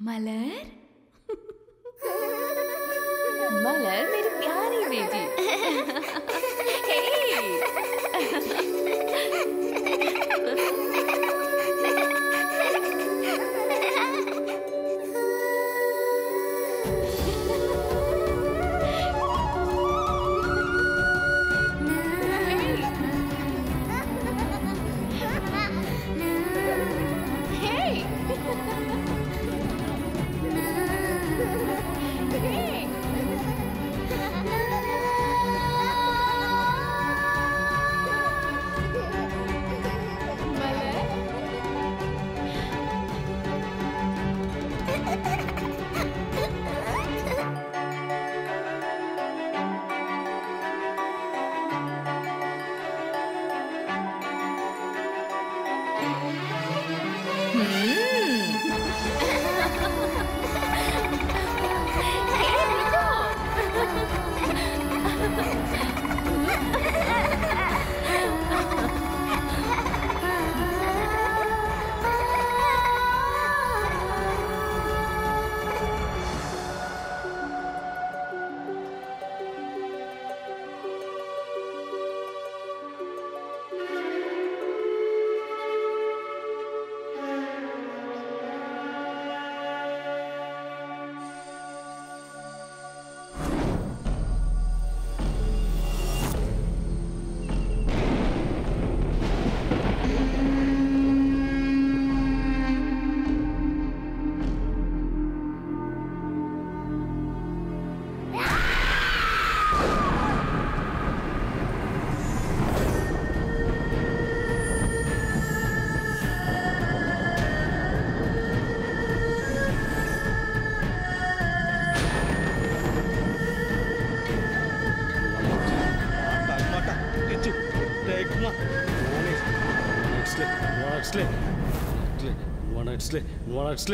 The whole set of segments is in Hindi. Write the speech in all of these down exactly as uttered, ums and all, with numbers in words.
मलर मलर मेरी प्यारी बेटी। Slay.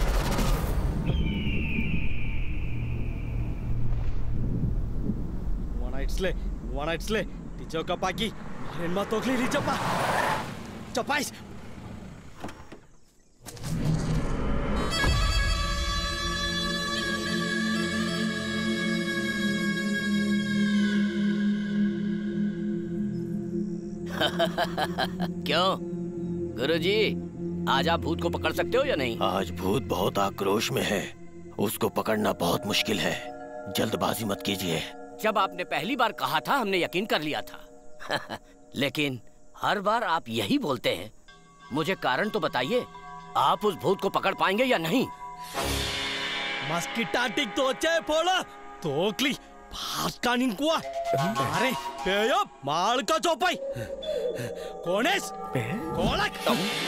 One night slay, one night slay. Tijo ka pagi, marin ma tokli li cepat, cepat. क्यों गुरुजी, आज आप भूत को पकड़ सकते हो या नहीं? आज भूत बहुत आक्रोश में है, उसको पकड़ना बहुत मुश्किल है। जल्दबाजी मत कीजिए। जब आपने पहली बार कहा था हमने यकीन कर लिया था। लेकिन हर बार आप यही बोलते हैं। मुझे कारण तो बताइए, आप उस भूत को पकड़ पाएंगे या नहीं? मस्किटाटिक तो चे पोला तोकली भात का निंकुआ मारे पेयब माल का चौपाई कौनेस कोलक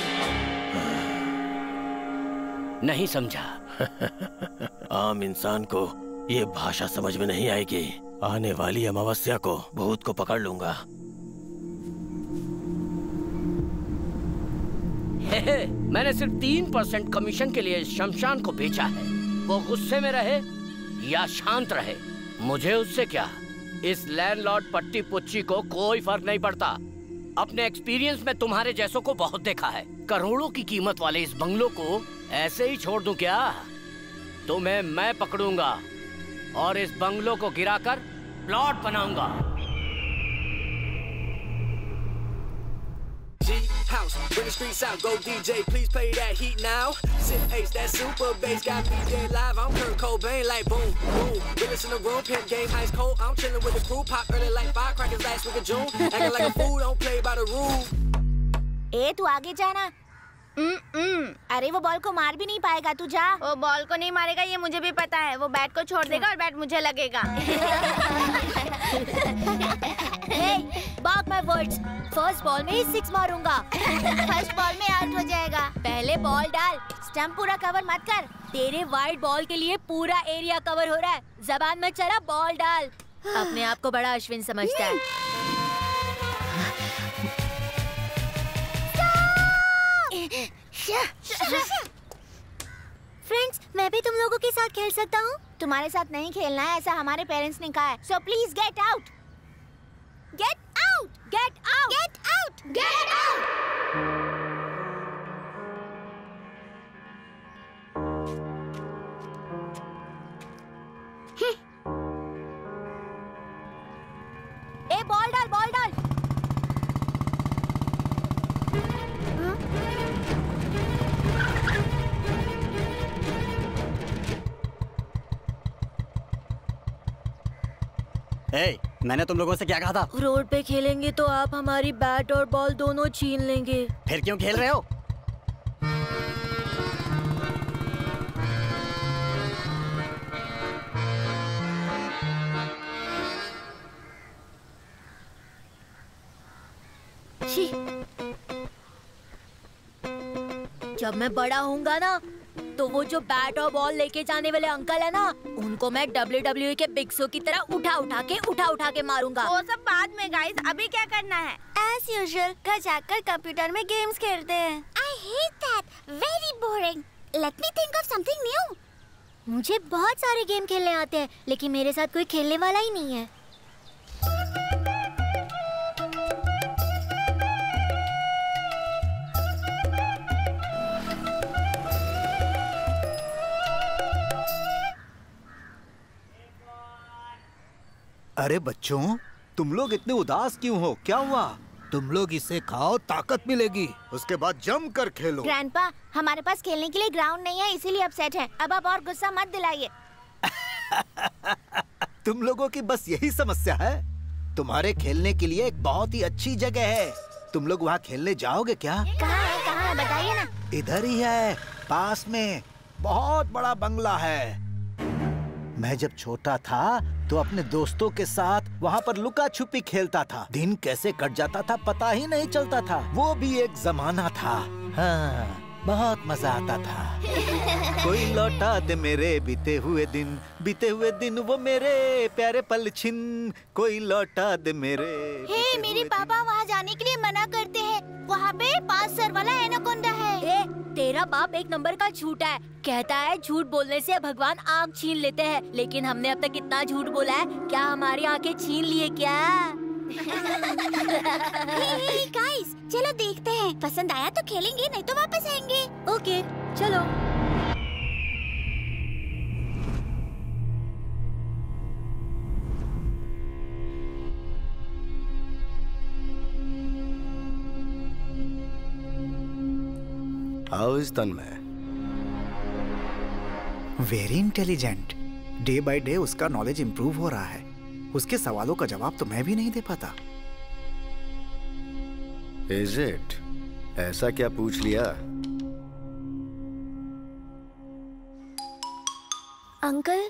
नहीं समझा। आम इंसान को ये भाषा समझ में नहीं आएगी। आने वाली अमावस्या को भूत को पकड़ लूंगा। हे हे, मैंने सिर्फ तीन परसेंट कमीशन के लिए शमशान को बेचा है। वो गुस्से में रहे या शांत रहे, मुझे उससे क्या। इस लैंडलॉर्ड पट्टी पुच्ची को कोई फर्क नहीं पड़ता। अपने एक्सपीरियंस में तुम्हारे जैसों को बहुत देखा है। करोड़ों की कीमत वाले इस बंगलों को ऐसे ही छोड़ दूं क्या? तुम्हें मैं पकड़ूंगा और इस बंगलों को गिराकर प्लॉट बनाऊंगा। House, bring the streets out, go D J, please play that heat now. Sit Ace, that super bass got me dead live. I'm Kurt Cobain, like boom, boom. Realest in the room, pimp game ice cold. I'm chilling with the crew, pop early like firecrackers last week of June. Acting like a fool, don't play by the rules. ए तू आगे जाना। हम्म हम्म अरे वो बॉल को मार भी नहीं पाएगा, तू जा। वो बॉल को नहीं मारेगा ये मुझे भी पता है। वो बैट को छोड़ देगा और बैट मुझे लगेगा। Hey, mark my words. First ball में ही सिक्स मारूंगा। फर्स्ट बॉल में आउट हो जाएगा। पहले बॉल डाल, स्टंप पूरा कवर मत कर। तेरे वाइड बॉल के लिए पूरा एरिया कवर हो रहा है। जबान में चला, बॉल डाल। अपने आप को बड़ा अश्विन समझता है। फ्रेंड्स, मैं भी तुम लोगों के साथ खेल सकता हूँ? तुम्हारे साथ नहीं खेलना है, ऐसा हमारे पेरेंट्स ने कहा है। So please get out. Get out! Get out! Get out! Get out! ए, मैंने तुम लोगों से क्या कहा था? रोड पे खेलेंगे तो आप हमारी बैट और बॉल दोनों छीन लेंगे। फिर क्यों खेल रहे हो? जब मैं बड़ा होऊंगा ना तो वो जो बैट और बॉल लेके जाने वाले अंकल है ना, उनको मैं डब्ल्यू डब्ल्यू ई के बिग शो की तरह उठा उठा के उठा उठा के मारूंगा। वो सब बाद में गाइस, अभी क्या करना है? As usual, घर जाकर कंप्यूटर में गेम्स खेलते हैं। I hate that. Very boring. Let me think of something new. मुझे बहुत सारे गेम खेलने आते हैं, लेकिन मेरे साथ कोई खेलने वाला ही नहीं है। अरे बच्चों, तुम लोग इतने उदास क्यों हो? क्या हुआ? तुम लोग इसे खाओ, ताकत मिलेगी। उसके बाद जम कर खेलो। ग्रैंडपा, हमारे पास खेलने के लिए ग्राउंड नहीं है, इसीलिए अपसेट है। अब आप और गुस्सा मत दिलाइए। तुम लोगों की बस यही समस्या है। तुम्हारे खेलने के लिए एक बहुत ही अच्छी जगह है। तुम लोग वहाँ खेलने जाओगे क्या? कहाँ है, कहाँ है, बताइए ना। इधर ही है, पास में। बहुत बड़ा बंगला है। मैं जब छोटा था तो अपने दोस्तों के साथ वहाँ पर लुका छुपी खेलता था। दिन कैसे कट जाता था पता ही नहीं चलता था। वो भी एक जमाना था। हाँ, बहुत मजा आता था। कोई लौटा दे मेरे बीते हुए दिन, बीते हुए दिन वो मेरे प्यारे पल छिन। कोई लौटा दे मेरे। हे, मेरे पापा वहाँ जाने के लिए मना करते हैं। वहाँ पे पांच सर वाला एनाकोंडा है। ए, तेरा बाप एक नंबर का झूठा है। कहता है झूठ बोलने से भगवान आँख छीन लेते हैं, लेकिन हमने अब तक इतना झूठ बोला है, क्या हमारी आँखें छीन लिए क्या? हे गाइस, चलो देखते हैं। पसंद आया तो खेलेंगे, नहीं तो वापस आएंगे। ओके, चलो। How is Tanmay? Very intelligent. Day by day उसका नॉलेज इम्प्रूव हो रहा है। उसके सवालों का जवाब तो मैं भी नहीं दे पाता। Is it? ऐसा क्या पूछ लिया? अंकल,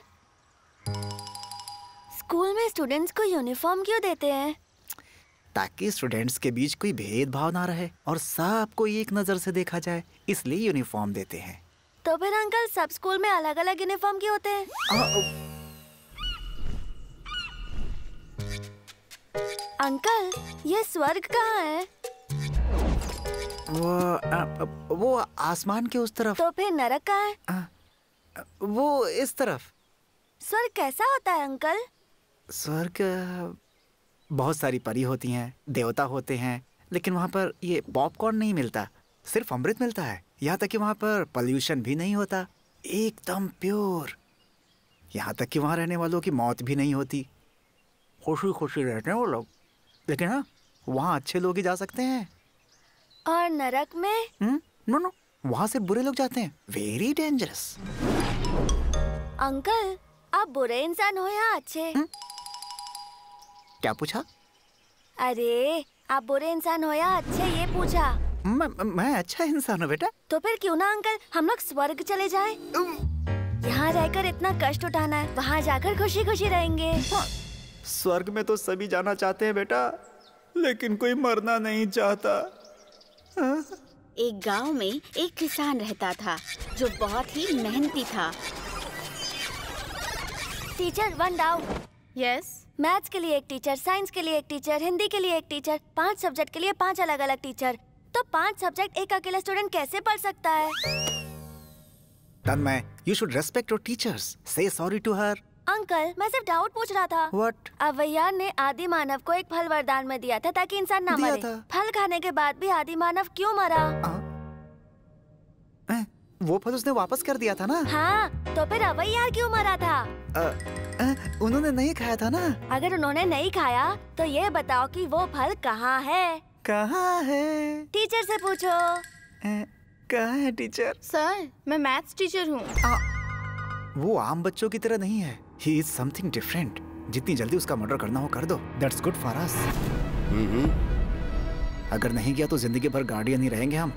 स्कूल में स्टूडेंट्स को यूनिफॉर्म क्यों देते हैं? ताकि स्टूडेंट्स के बीच कोई भेदभाव ना रहे और सबको एक नजर से देखा जाए, इसलिए यूनिफॉर्म देते हैं। तो फिर अंकल, सब स्कूल में अलग अलग यूनिफॉर्म क्यों होते हैं? अंकल, ये स्वर्ग कहाँ है? वो आ, वो आसमान के उस तरफ। तो फिर नरक कहाँ है? आ, वो इस तरफ। स्वर्ग कैसा होता है अंकल? स्वर्ग बहुत सारी परी होती हैं, देवता होते हैं, लेकिन वहाँ पर ये पॉपकॉर्न नहीं मिलता, सिर्फ अमृत मिलता है। यहाँ तक कि वहाँ पर पॉल्यूशन भी नहीं होता, एकदम प्योर। यहाँ तक कि वहाँ रहने वालों की मौत भी नहीं होती। खुशी खुशी रहते हैं वो लोग। लेकिन हाँ, वहाँ अच्छे लोग ही जा सकते हैं। और नरक में? हम्म, नो नो, वहाँ से बुरे लोग जाते हैं। Very dangerous. अंकल, आप बुरे इंसान हो या अच्छे? हुँ? क्या पूछा? अरे, आप बुरे इंसान हो या अच्छे, ये पूछा। मैं मैं अच्छा इंसान हूँ बेटा। तो फिर क्यों ना अंकल, हम लोग स्वर्ग चले जाएं? यहाँ रहकर इतना कष्ट उठाना है, वहाँ जाकर खुशी खुशी रहेंगे। हाँ, स्वर्ग में तो सभी जाना चाहते हैं बेटा, लेकिन कोई मरना नहीं चाहता। हाँ? एक गांव में एक किसान रहता था जो बहुत ही मेहनती था। Teacher, one down. Yes. Maths के लिए एक टीचर, साइंस के लिए एक टीचर, हिंदी के लिए एक टीचर, पांच सब्जेक्ट के लिए पांच अलग अलग टीचर। तो पांच सब्जेक्ट एक अकेला स्टूडेंट कैसे पढ़ सकता है? Tanmay, you should respect your teachers. Say sorry to her. Uncle, मैं सिर्फ डाउट पूछ रहा था। What? अवैयार ने आदि मानव को एक फल वरदान में दिया था ताकि इंसान ना दिया मरे। था। फल खाने के बाद भी आदि मानव क्यों मरा? आ, वो फल उसने वापस कर दिया था ना। हाँ, तो फिर अवैयार क्यों मरा था? आ, आ, उन्होंने नहीं खाया था ना। अगर उन्होंने नहीं खाया तो ये बताओ कि वो फल कहाँ है? कहाँ है? टीचर से पूछो। कहाँ है टीचर? सर, मैं मैथ्स टीचर हूँ। वो आम बच्चों की तरह नहीं है। He is something different. जितनी जल्दी उसका मर्डर करना हो कर दो। That's good for us. अगर नहीं किया तो जिंदगी भर गार्डियन ही रहेंगे हम।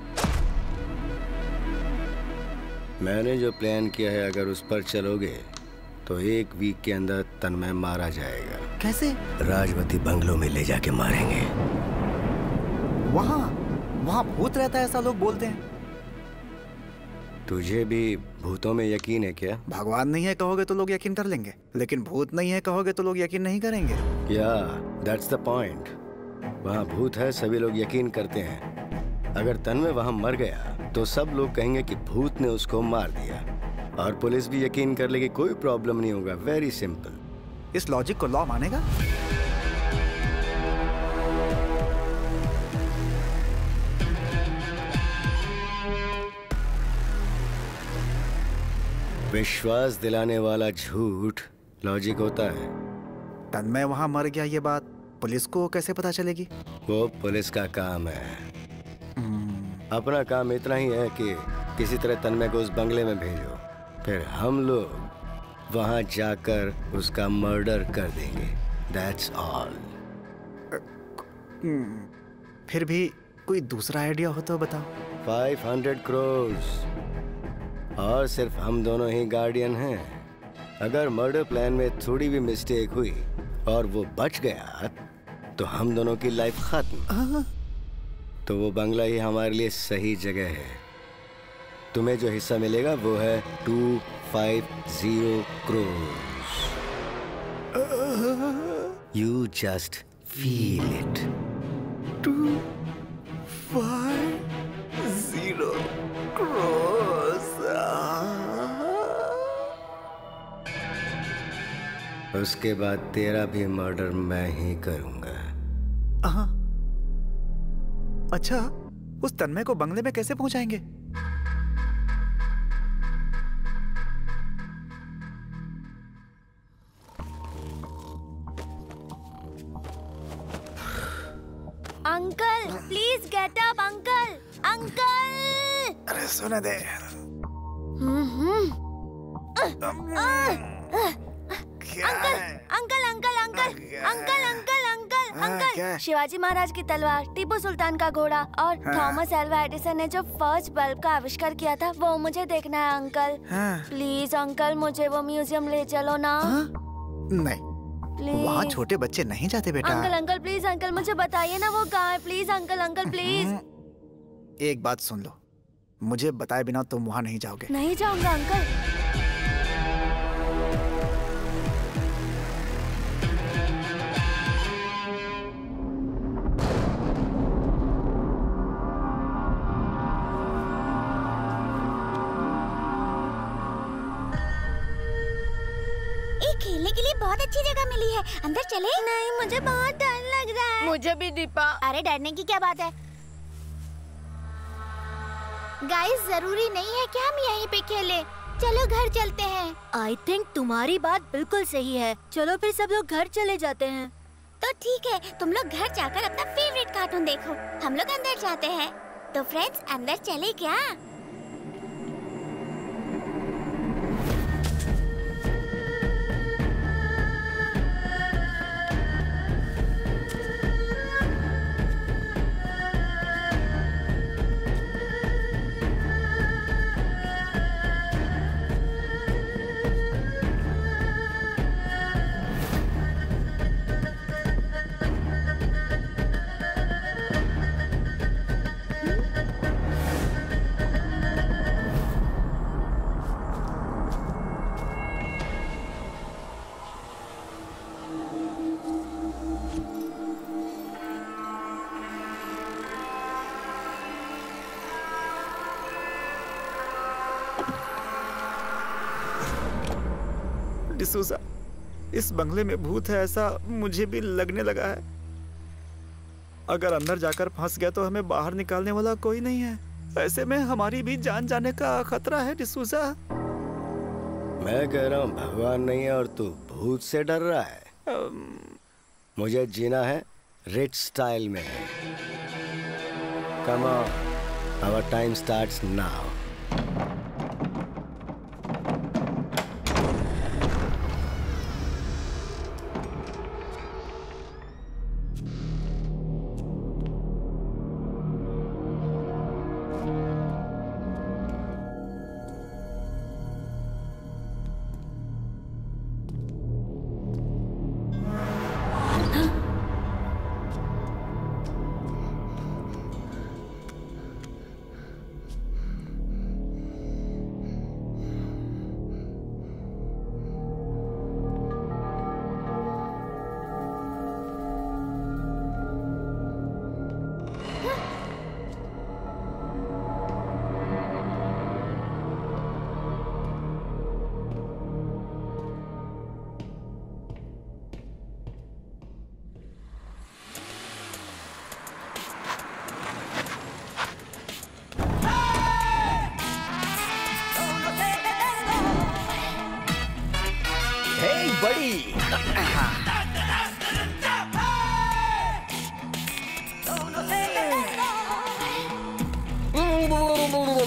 मैंने जो प्लान किया है, अगर उस पर चलोगे तो एक वीक के अंदर तन्मय मारा जाएगा। कैसे? राजवती बंगलों में ले जाके मारेंगे। वहाँ वहाँ भूत रहता है ऐसा लोग बोलते हैं। तुझे भी भूतों में यकीन है क्या? भगवान नहीं है कहोगे तो लोग यकीन कर लेंगे, लेकिन भूत नहीं है कहोगे तो लोग यकीन नहीं करेंगे। या दैट्स द पॉइंट। वहाँ भूत है, सभी लोग यकीन करते हैं। अगर तन्मय वहाँ मर गया तो सब लोग कहेंगे कि भूत ने उसको मार दिया, और पुलिस भी यकीन कर लेगी, कोई प्रॉब्लम नहीं होगा। Very simple. इस लॉजिक को लॉ मानेगा? विश्वास दिलाने वाला झूठ लॉजिक होता है। तन्मय वहाँ मर गया, ये बात पुलिस को कैसे पता चलेगी? वो पुलिस का काम है। अपना काम इतना ही है कि किसी तरह तन्मय को उस बंगले में भेजो, फिर हम लोग वहाँ जाकर उसका मर्डर कर देंगे। That's all. फिर भी कोई दूसरा आइडिया हो तो बताओ। फाइव हंड्रेड करोड़ और सिर्फ हम दोनों ही गार्डियन हैं। अगर मर्डर प्लान में थोड़ी भी मिस्टेक हुई और वो बच गया तो हम दोनों की लाइफ खत्म। तो वो बंगला ही हमारे लिए सही जगह है। तुम्हें जो हिस्सा मिलेगा वो है two five zero crore. You just feel it. Two five zero crore. उसके बाद तेरा भी मर्डर मैं ही करूंगा। हाँ। अच्छा, उस तन्मय को बंगले में कैसे पहुंचाएंगे? Uncle please get up. Uncle uncle अरे सुने दे। Uncle uncle uncle uncle uncle uncle uncle uncle Shivaji Maharaj की तलवार, टीपू सुल्तान का घोड़ा और हाँ। थॉमस एल्वा एडिसन ने जो फर्स्ट बल्ब का आविष्कार किया था वो मुझे देखना है अंकल। हाँ। प्लीज अंकल मुझे वो म्यूजियम ले चलो ना। हाँ? नहीं, प्लीज। वहाँ छोटे बच्चे नहीं जाते बेटा। अंकल अंकल प्लीज अंकल मुझे बताइए ना वो कहाँ है। Please uncle uncle please. एक बात सुन लो, मुझे बताए बिना तुम वहाँ नहीं जाओगे। नहीं जाऊंगा अंकल। खेलने के लिए बहुत अच्छी जगह मिली है, अंदर चले? नहीं, मुझे बहुत डर लग रहा है। मुझे भी दीपा। अरे डरने की क्या बात है? गाइस जरूरी नहीं है कि हम यहीं पे खेलें। चलो घर चलते हैं। आई थिंक तुम्हारी बात बिल्कुल सही है। चलो फिर सब लोग घर चले जाते हैं। तो ठीक है, तुम लोग घर जाकर अपना फेवरेट कार्टून देखो, हम लोग अंदर जाते हैं। तो फ्रेंड्स अंदर चले क्या? डिसूजा, इस बंगले में भूत है ऐसा मुझे भी लगने लगा है। अगर अंदर जाकर फंस गया तो हमें बाहर निकालने वाला कोई नहीं है। ऐसे में हमारी भी जान जाने का खतरा है डिसूजा। मैं कह रहा हूँ भगवान नहीं है और तू भूत से डर रहा है। um... मुझे जीना है रिच स्टाइल में। Come on, our time starts now.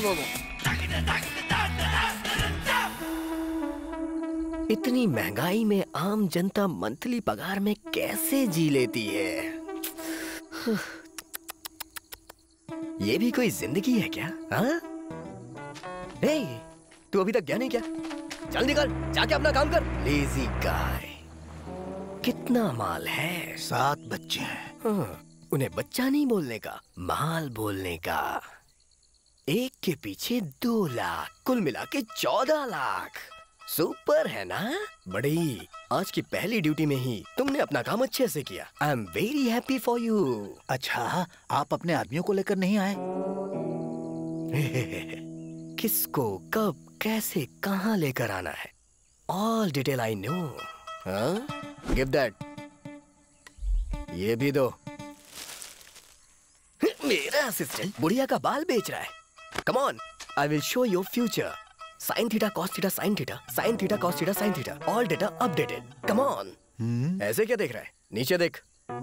Momo. इतनी महंगाई में आम जनता मंथली पगार में कैसे जी लेती है? ये भी कोई जिंदगी है क्या? हाँ? हे, तू अभी तक गया नहीं क्या? चल निकल, जाके अपना काम कर। Lazy guy. कितना माल है? सात बच्चे हैं। हाँ, उन्हें बच्चा नहीं बोलने का, माल बोलने का। एक के पीछे दो लाख, कुल मिला के चौदह लाख। सुपर है ना? बड़ी, आज की पहली ड्यूटी में ही तुमने अपना काम अच्छे से किया। I am very happy for you. अच्छा, आप अपने आदमियों को लेकर नहीं आए? किसको, कब, कैसे, कहाँ लेकर आना है, all detail I know. Give that. ये भी दो। मेरा असिस्टेंट बुढ़िया का बाल बेच रहा है। Come on, I will show your future. Sine theta cos theta sine theta, sine theta cos theta sine theta, all data updated. Come on. ऐसे क्या देख रहा है? नीचे देख।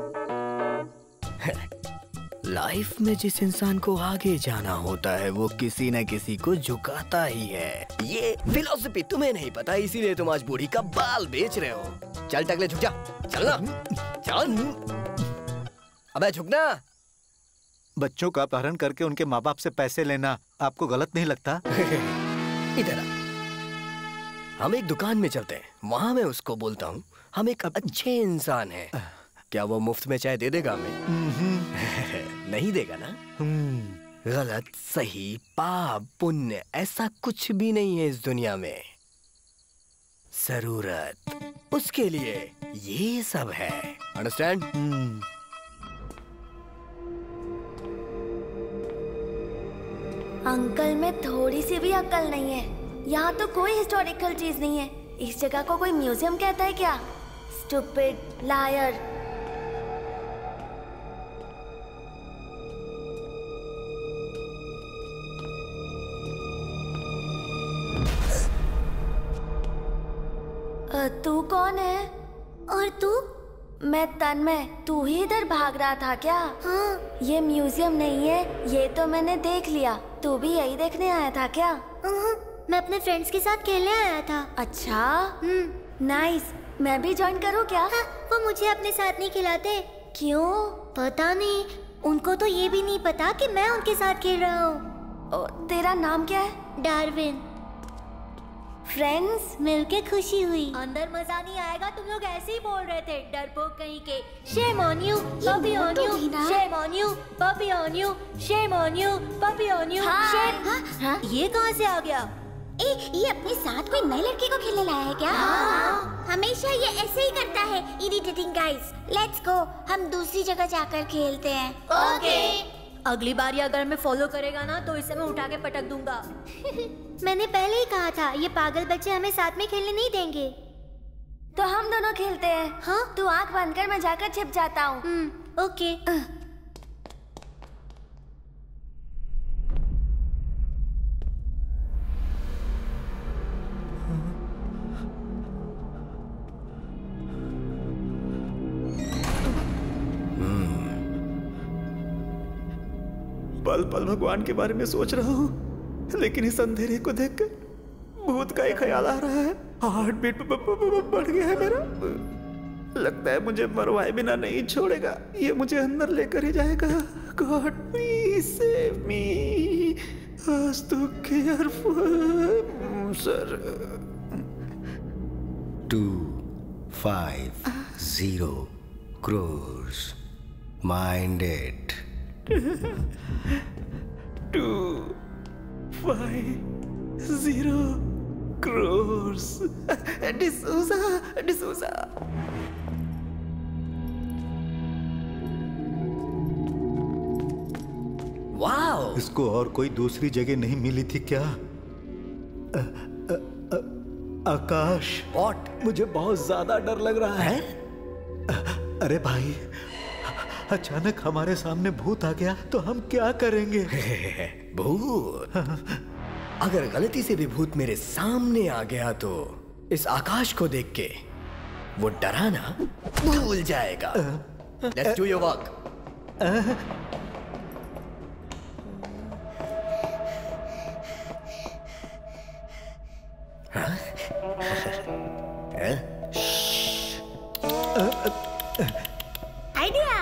लाइफ में जिस इंसान को आगे जाना होता है वो किसी न किसी को झुकाता ही है। ये फिलॉसफी तुम्हें नहीं पता, इसीलिए तुम आज बूढ़ी का बाल बेच रहे हो। चल टकले, झुक जा। चल ना, चल। अबे झुकना। बच्चों का अपहरण करके उनके माँ बाप से पैसे लेना आपको गलत नहीं लगता? इधर आ। हम एक दुकान में चलते हैं, वहाँ मैं उसको बोलता हूँ हम एक अच्छे इंसान हैं। क्या वो मुफ्त में चाय दे देगा हमें? नहीं देगा ना? गलत, सही, पाप, पुण्य, ऐसा कुछ भी नहीं है इस दुनिया में। जरूरत, उसके लिए ये सब है। अंडरस्टैंड? अंकल में थोड़ी सी भी अक्ल नहीं है। यहाँ तो कोई हिस्टोरिकल चीज नहीं है। इस जगह को कोई म्यूजियम कहता है क्या? Stupid, liar. तू कौन है? और तू? मैं तन्मय। तू ही इधर भाग रहा था क्या? हाँ। ये म्यूजियम नहीं है, ये तो मैंने देख लिया। तू भी यही देखने आया था क्या? मैं अपने फ्रेंड्स के साथ खेलने आया था। अच्छा, नाइस। मैं भी ज्वाइन करूँ क्या? हाँ, वो मुझे अपने साथ नहीं खिलाते। क्यों? पता नहीं, उनको तो ये भी नहीं पता कि मैं उनके साथ खेल रहा हूँ। तेरा नाम क्या है? डार्विन। फ्रेंड्स मिलके खुशी हुई। अंदर मजा नहीं आएगा, तुम लोग ऐसे ही बोल रहे थे, डरपोक कहीं के। Shame on you, puppy on you, shame on you, puppy on you, shame on you, puppy on you, shame। हाँ, हाँ? ये कहाँ से आ गया? ए, ये अपने साथ कोई नई लड़की को खेलने लाया है क्या? हाँ। हमेशा ये ऐसे ही करता है, इरिटेटिंग गाइस। लेट्स गो, हम दूसरी जगह जाकर खेलते हैं। ओके। अगली बार ये अगर हमें फॉलो करेगा ना तो इसे मैं उठा के पटक दूंगा। मैंने पहले ही कहा था, ये पागल बच्चे हमें साथ में खेलने नहीं देंगे। तो हम दोनों खेलते हैं। हाँ? तू आंख बंद कर, मैं जाकर छिप जाता हूँ। ओके। पल पल भगवान के बारे में सोच रहा हूँ, लेकिन इस अंधेरे को देखकर भूत का ही ख्याल आ रहा है। हार्ट बीट बढ़ गया है मेरा। लगता है मुझे मरवाए बिना नहीं छोड़ेगा, ये मुझे अंदर लेकर ही जाएगा। गॉड प्लीज सेव मी, आज तो careful sir. Two five zero crores mind it. Two five zero crores. D'Souza D'Souza. Wow, इसको और कोई दूसरी जगह नहीं मिली थी क्या? आ, आ, आ, आकाश, व्हाट? मुझे बहुत ज्यादा डर लग रहा है। अरे भाई, अचानक हमारे सामने भूत आ गया तो हम क्या करेंगे? भूत? अगर गलती से भी भूत मेरे सामने आ गया तो इस आकाश को देख के वो डराना भूल जाएगा। Let's do your work. Idea.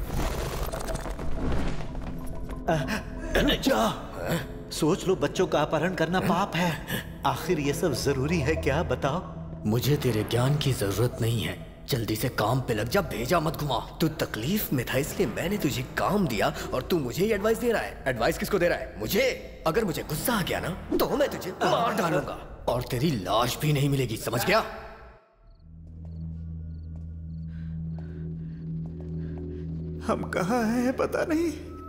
जा सोच लो, बच्चों का अपहरण करना पाप है। आखिर ये सब जरूरी है क्या, बताओ? मुझे तेरे ज्ञान की जरूरत नहीं है, जल्दी से काम पे लग जा, भेजा मत घुमा। तू तकलीफ में था इसलिए मैंने तुझे काम दिया और तू मुझे ही एडवाइस दे रहा है। एडवाइस किसको दे रहा है? मुझे। अगर मुझे गुस्सा आ गया ना तो मैं तुझे मार डालूंगा और तेरी लाश भी नहीं मिलेगी, समझ गया? हम कहाँ हैं पता नहीं,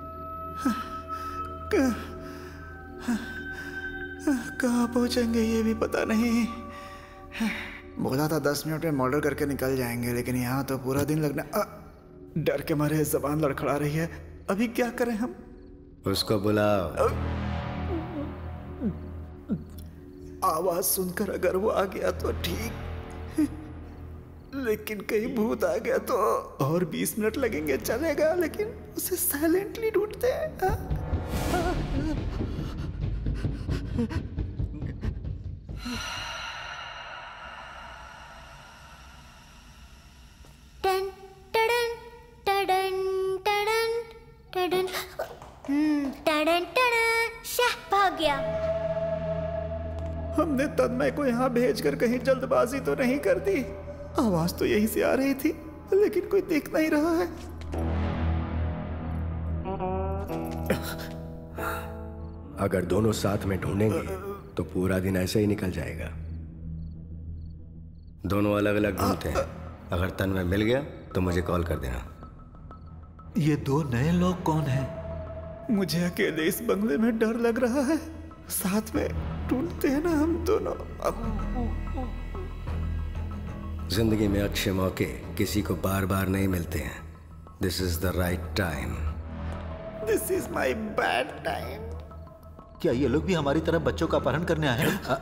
कहाँ पहुंचेंगे ये भी पता नहीं। बोला था दस मिनट में मर्डर करके निकल जाएंगे, लेकिन यहाँ तो पूरा दिन लगना। आ, डर के मारे जबान लड़खड़ा रही है। अभी क्या करें हम? उसको बुलाओ। आवाज सुनकर अगर वो आ गया तो ठीक, लेकिन कहीं भूत आ गया तो और बीस मिनट लगेंगे। चलेगा, लेकिन उसे साइलेंटली ढूंढते हैं। टन टडन टडन टडन टडन हम्म टडन टडन शाह भाग गया। हमने तन्मय को यहाँ भेजकर कहीं जल्दबाजी तो नहीं कर दी? आवाज तो यहीं से आ रही थी, लेकिन कोई दिख नहीं रहा है। अगर दोनों साथ में ढूंढेंगे तो पूरा दिन ऐसे ही निकल जाएगा। दोनों अलग अलग ढूंढते हैं। अगर तन्मय मिल गया तो मुझे कॉल कर देना। ये दो नए लोग कौन हैं? मुझे अकेले इस बंगले में डर लग रहा है। साथ में ढूंढते हैं ना हम दोनों। जिंदगी में अच्छे मौके किसी को बार बार नहीं मिलते हैं। This is the right time. This is my bad time. क्या ये लोग भी हमारी तरह बच्चों का अपहरण करने आए हैं?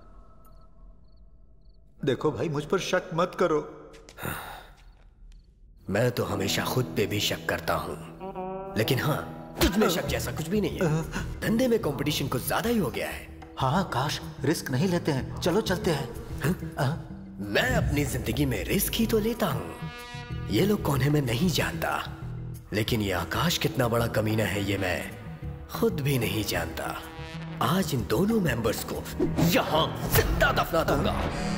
देखो भाई, मुझ पर शक मत करो। मैं तो हमेशा खुद पे भी शक करता हूँ, लेकिन हाँ, तुझ में शक जैसा कुछ भी नहीं है। धंधे में कंपटीशन कुछ ज्यादा ही हो गया है। हाँ काश, रिस्क नहीं लेते हैं। चलो चलते हैं। मैं अपनी जिंदगी में रिस्क ही तो लेता हूँ। ये लोग कौन है मैं नहीं जानता, लेकिन ये आकाश कितना बड़ा कमीना है ये मैं खुद भी नहीं जानता। आज इन दोनों मेंबर्स को यहाँ जिंदा दफना दूंगा।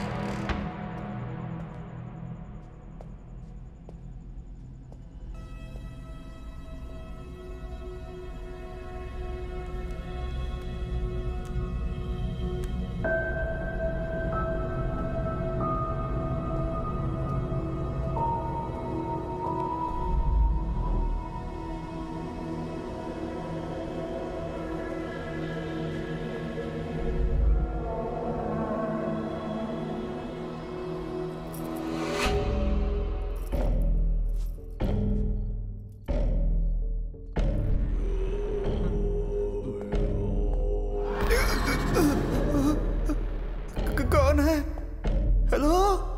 कौन है? हेलो?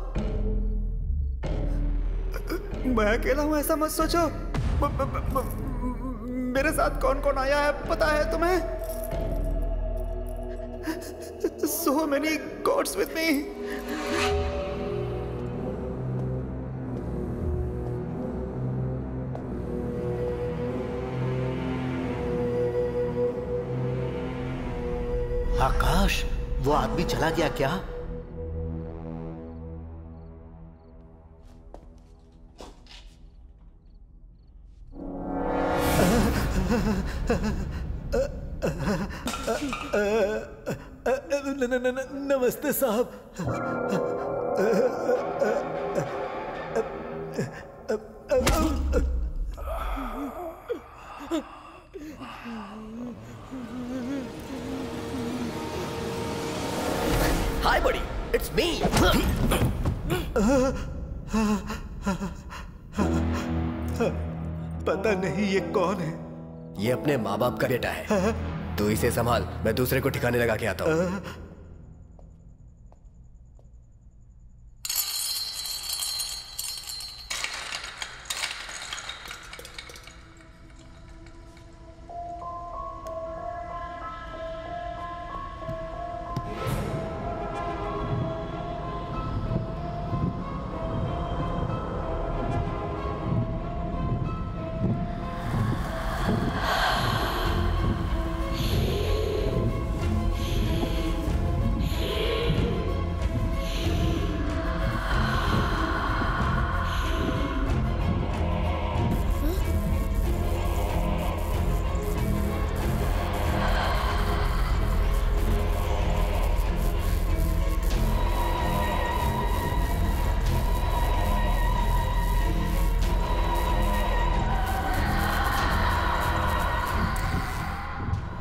मैं अकेला हूँ ऐसा मत सोचो। ब, ब, ब, ब, मेरे साथ कौन कौन आया है पता है तुम्हें? So many gods with me. आकाश, वो आदमी चला गया क्या? नमस्ते साहब। Hi buddy, it's me. पता नहीं ये कौन है। ये अपने माँ बाप का बेटा है। तू इसे संभाल, मैं दूसरे को ठिकाने लगा के आता हूँ।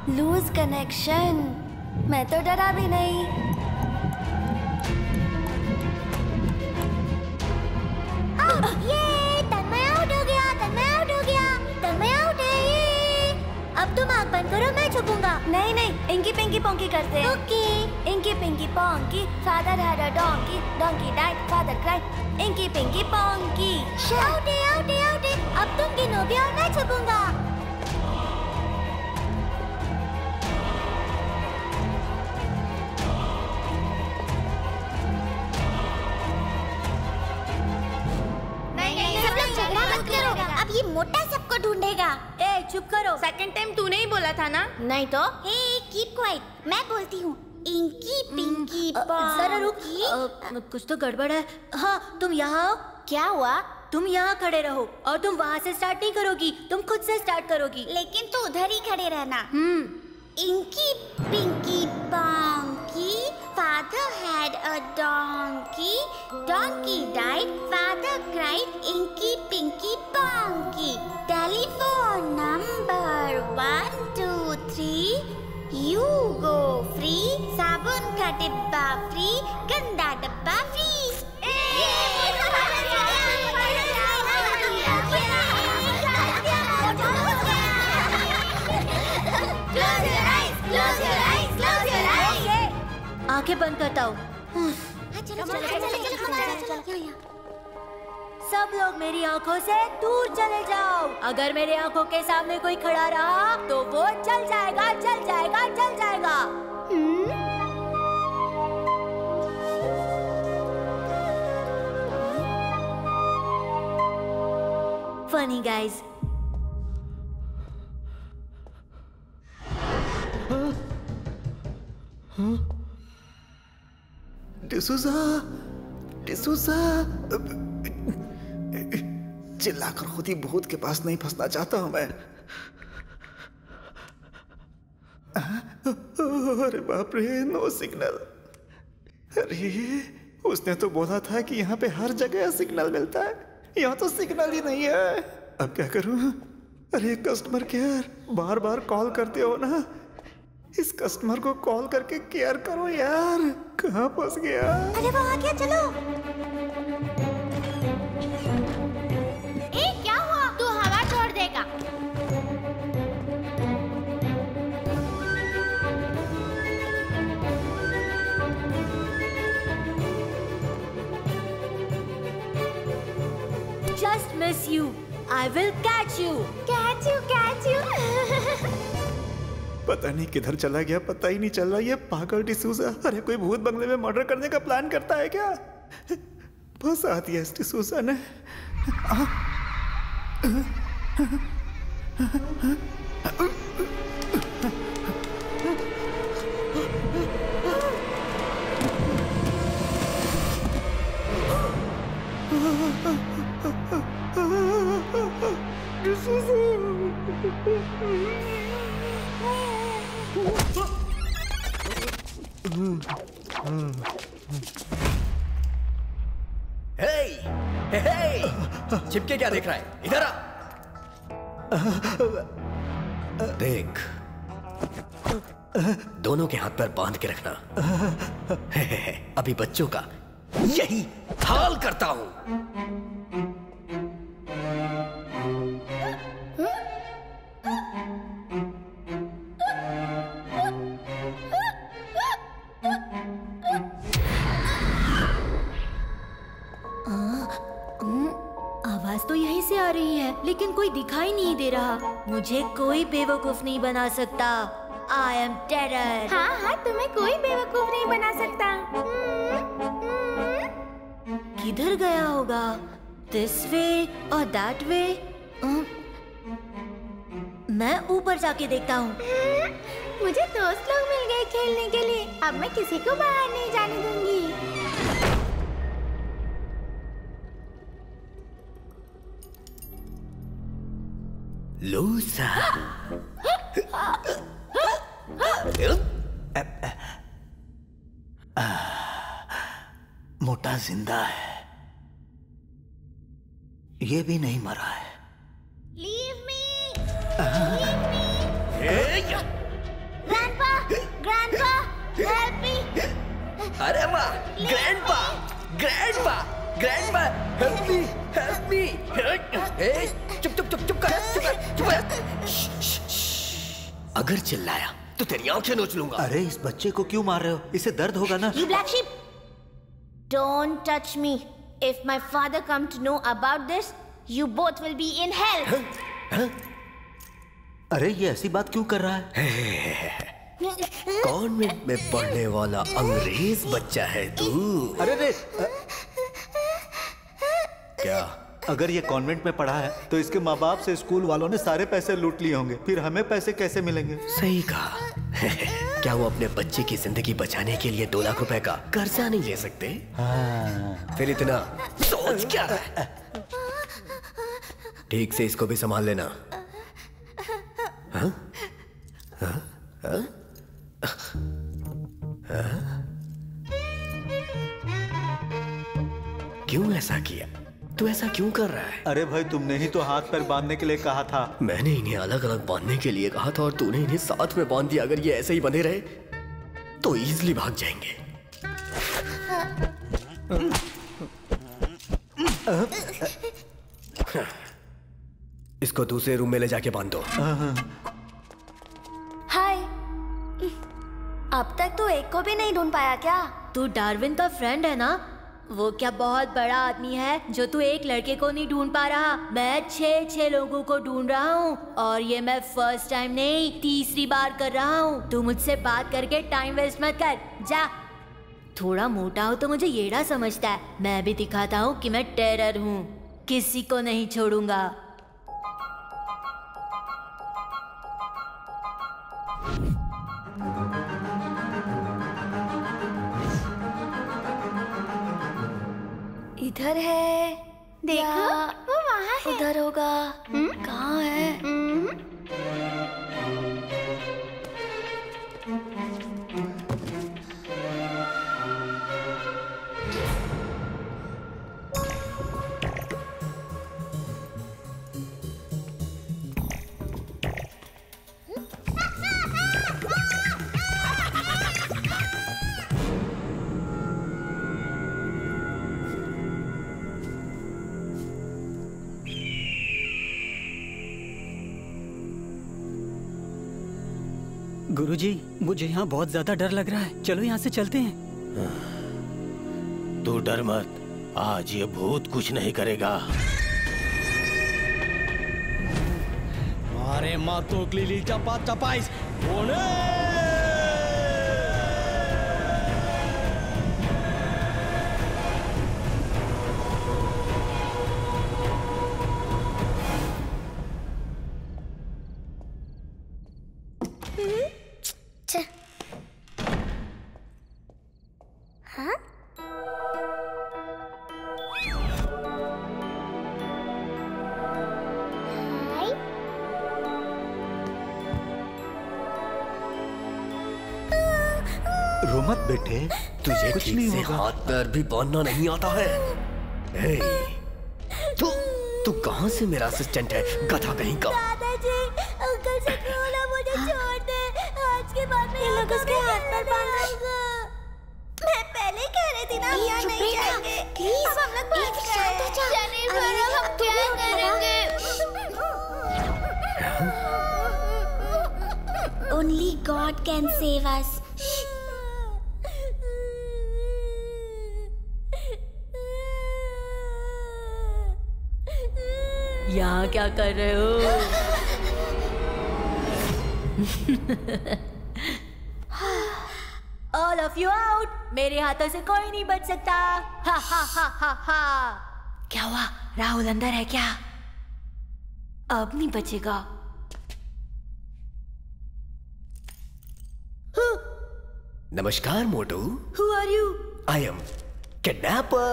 Loose connection. मैं तो डरा भी नहीं। ये तन्मय आउट हो गया, तन्मय आउट हो गया, तन्मय आउट है ये। अब तुम आँख बंद करो, मैं छुपूंगा। नहीं नहीं, इंकी पिंकी पोंकी करते हैं। Okay. Inky pinky ponky, father had a donkey, donkey died, father cried, inky pinky ponky. Out है, आउट है, आउट है। अब तुम गिनो भी और मैं छुपूंगा। अब ये मोटा सबको ढूंढेगा। ए चुप करो, सेकंड टाइम तूने ही बोला था ना। नहीं तो हे कीप क्वाइट, मैं बोलती हूँ। इंकी पिंकी जरा रुक, कुछ तो गड़बड़ है। हाँ तुम यहाँ आओ। क्या हुआ? तुम यहाँ खड़े रहो और तुम वहाँ से स्टार्ट नहीं करोगी, तुम खुद से स्टार्ट करोगी। लेकिन तू उधर ही खड़े रहना। Hmm. Inky pinky ponky, father had a donkey, donkey died, father cried, inky pinky ponky. Telephone number one two three, you go free, साबुन का डिब्बा फ्री, गंदा डब्बा फ्री। आंखें बंद करता हूँ। सब लोग मेरी आंखों से दूर चले जाओ। अगर मेरी आंखों के सामने कोई खड़ा रहा तो वो जल जाएगा, जल जाएगा, जल जाएगा। Funny guys. डिसूजा, डिसूजा, चिल्लाकर खुद ही भूत के पास नहीं फंसना चाहता हूं मैं। अरे बाप रे, नो सिग्नल। अरे उसने तो बोला था कि यहाँ पे हर जगह सिग्नल मिलता है, यहाँ तो सिग्नल ही नहीं है। अब क्या करूं? अरे कस्टमर केयर, बार बार कॉल करते हो ना, इस कस्टमर को कॉल करके केयर करो यार। कहाँ फंस गया? अरे वो आ गया, चलो। ए क्या हुआ? तू हवा छोड़ देगा। Just miss you. I will catch you. Catch you, catch you. पता नहीं किधर चला गया, पता ही नहीं चल रहा। ये पागल डिसूजा, अरे कोई भूत बंगले में मर्डर करने का प्लान करता है क्या? बस आ दिया इस डिसूजा ने। हे, हे, हे, चिपके क्या देख रहा है? इधर आ। देख, दोनों के हाथ पर बांध के रखना। हे, हे, हे, अभी बच्चों का यही हाल करता हूं। आवाज तो यहीं से आ रही है, लेकिन कोई दिखाई नहीं दे रहा। मुझे कोई बेवकूफ नहीं बना सकता। I am terror. हाँ हाँ, तुम्हें कोई बेवकूफ नहीं बना सकता। किधर गया होगा? दिस वे और दैट वे। मैं ऊपर जाके देखता हूँ। मुझे दोस्त लोग मिल गए खेलने के लिए। अब मैं किसी को बाहर नहीं जाने दूंगी। लूसा। मोटा जिंदा है, ये भी नहीं मरा है। Leave me! Grandpa, grandpa, grandpa, help me, help me. ए, चुप चुप चुप चुप कर, चुप कर, चुप कर। अगर चिल्लाया तो तेरी आंखें नोच लूंगा। अरे इस बच्चे को क्यों मार रहे हो? इसे दर्द होगा ना। You black sheep! Don't touch me. If my father come to know about this, you both will be in hell. हा? हा? अरे ये ऐसी बात क्यों कर रहा है? कॉन्वेंट में पढ़ने वाला अंग्रेज बच्चा है तू। अरे रे क्या? अगर ये कॉन्वेंट में पढ़ा है तो इसके माँ बाप से स्कूल वालों ने सारे पैसे लूट लिए होंगे, फिर हमें पैसे कैसे मिलेंगे? सही कहा। क्या वो अपने बच्चे की जिंदगी बचाने के लिए दो लाख रुपए का कर्जा नहीं ले सकते? हाँ। फिर इतना सोच क्या रहा है? ठीक से इसको भी संभाल लेना। हाँ? हाँ? हाँ? हाँ? क्यों ऐसा किया? तू ऐसा क्यों कर रहा है? अरे भाई तुमने ही तो हाथ पैर बांधने के लिए कहा था। मैंने इन्हें अलग अलग बांधने के लिए कहा था और तूने इन्हें साथ में बांध दिया। अगर ये ऐसे ही बंधे रहे तो इजीली भाग जाएंगे। इसको दूसरे रूम में ले जाके बांध दो। हाय। अब तक तो एक को भी नहीं ढूंढ पाया क्या? तू डार्विन का फ्रेंड है ना? वो क्या बहुत बड़ा आदमी है जो तू एक लड़के को नहीं ढूंढ पा रहा? मैं छह छह लोगों को ढूंढ रहा हूँ और ये मैं फर्स्ट टाइम नहीं तीसरी बार कर रहा हूँ। तू मुझसे बात करके टाइम वेस्ट मत कर, जा। थोड़ा मोटा हो तो मुझे येड़ा समझता है। मैं भी दिखाता हूँ कि मैं टेरर हूँ, किसी को नहीं छोड़ूंगा। इधर है। देखो वो वहाँ है। उधर होगा। कहाँ है? गुरुजी, मुझे यहाँ बहुत ज्यादा डर लग रहा है। चलो यहाँ से चलते हैं। तू डर मत, आज ये भूत कुछ नहीं करेगा। मारे मातो क्लीली चपा चपाइस कोने। हाँ? रो मत बेटे, तुझे कुछ ठीक नहीं से होगा। हाथ पैर भी बांधना नहीं आता है। हे, तू तू कहाँ से मेरा असिस्टेंट है, गधा कहीं का? दादाजी, अंकल से क्यों ना मुझे छोड़ दे। आज के बाद में ये लोग उसके हाथ पर बांध रहे हैं। मैं पहले ही कह रही थी ना, हम यहाँ चुप नहीं रही ना, जाएंगे। प्लीज। अब हम लोग बच गए। जेनिफर, अब हम क्या करेंगे? Only God can save us. यहाँ क्या कर रहे हो? All of you out! मेरे हाथों से कोई नहीं बच सकता। हा हा हा हा हा। क्या हुआ? राहुल अंदर है क्या? अब नहीं बचेगा। नमस्कार मोटू। Who are you? I am kidnapper.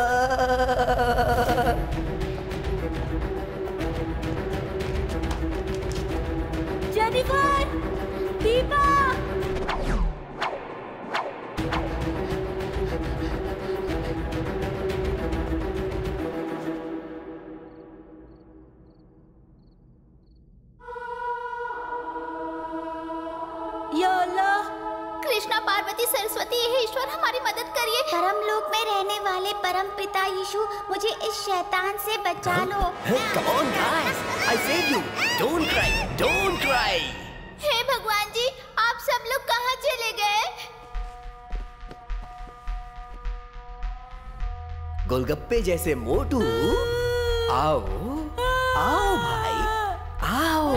Jennifer, Deepa. Krishna Parvati Saraswati हे ईश्वर हमारी मदद करिए। परम लोक में रहने वाले परम पिता यीशु मुझे इस शैतान से बचा लो। Come on guys, I save you. Don't cry, don't cry. हे भगवान जी, आप सब लोग कहाँ चले गए? गोलगप्पे जैसे मोटू, आओ, आओ भाई, आओ।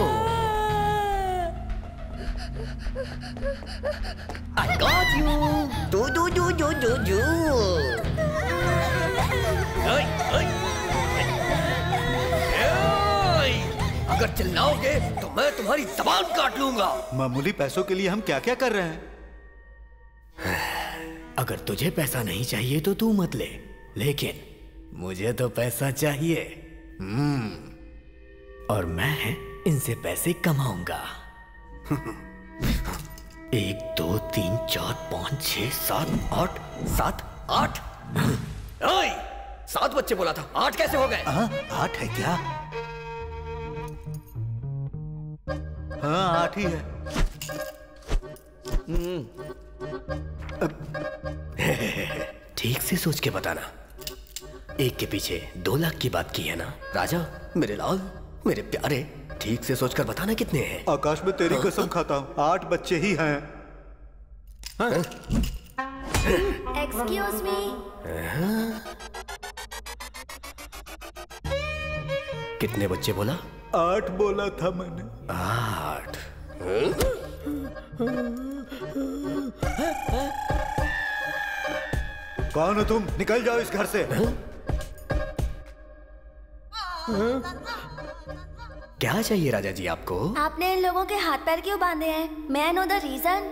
I got you. Do do do do do do. ओए, ओए। ओए, अगर चिल्लाओगे तो मैं तुम्हारी जबान काट लूंगा। मामूली पैसों के लिए हम क्या क्या कर रहे हैं? अगर तुझे पैसा नहीं चाहिए तो तू मत ले, लेकिन मुझे तो पैसा चाहिए। हम्म, और मैं इनसे पैसे कमाऊंगा। एक दो तीन चार पाँच छह सात आठ सात आठ। ओए, सात बच्चे बोला था, आठ कैसे हो गए? हाँ, आठ है क्या? हाँ, आठ ही है। ठीक से सोच के बताना। एक के पीछे दो लाख की बात की है ना राजा? मेरे लाल, मेरे प्यारे, ठीक से सोचकर बताना कितने हैं? आकाश में तेरी कसम खाता हूँ, आठ बच्चे ही हैं। Excuse me. कितने बच्चे बोला? आठ बोला था मैंने। आठ। कौन हो तुम? निकल जाओ इस घर से। क्या चाहिए राजा जी आपको? आपने इन लोगों के हाथ पैर क्यों बांधे हैं? मैं I know the reason.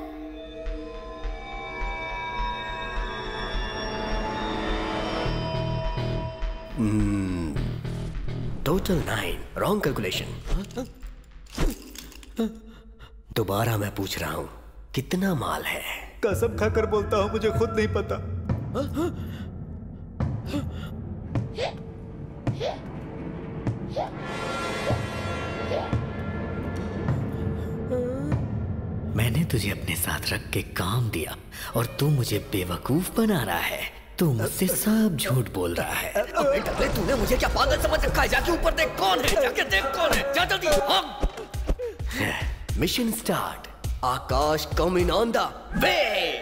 Total nine, wrong calculation. दोबारा मैं पूछ रहा हूँ, कितना माल है? कसम खाकर बोलता हूँ, मुझे खुद नहीं पता। मैंने तुझे अपने साथ रख के काम दिया और तू मुझे बेवकूफ बना रहा है। तू मुझसे सब झूठ बोल रहा है। अबे टकले, तूने मुझे क्या पागल समझ रखा है? जाके ऊपर देख कौन है, जाके देख कौन है, जा जल्दी। Mission start. Akash coming on the way.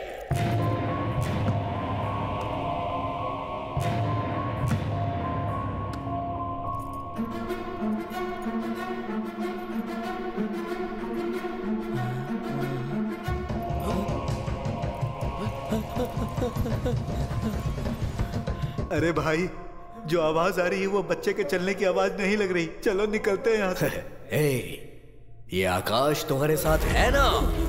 अरे भाई, जो आवाज आ रही है वो बच्चे के चलने की आवाज नहीं लग रही। चलो निकलते हैं यहाँ से। ए, ये आकाश तुम्हारे साथ है ना?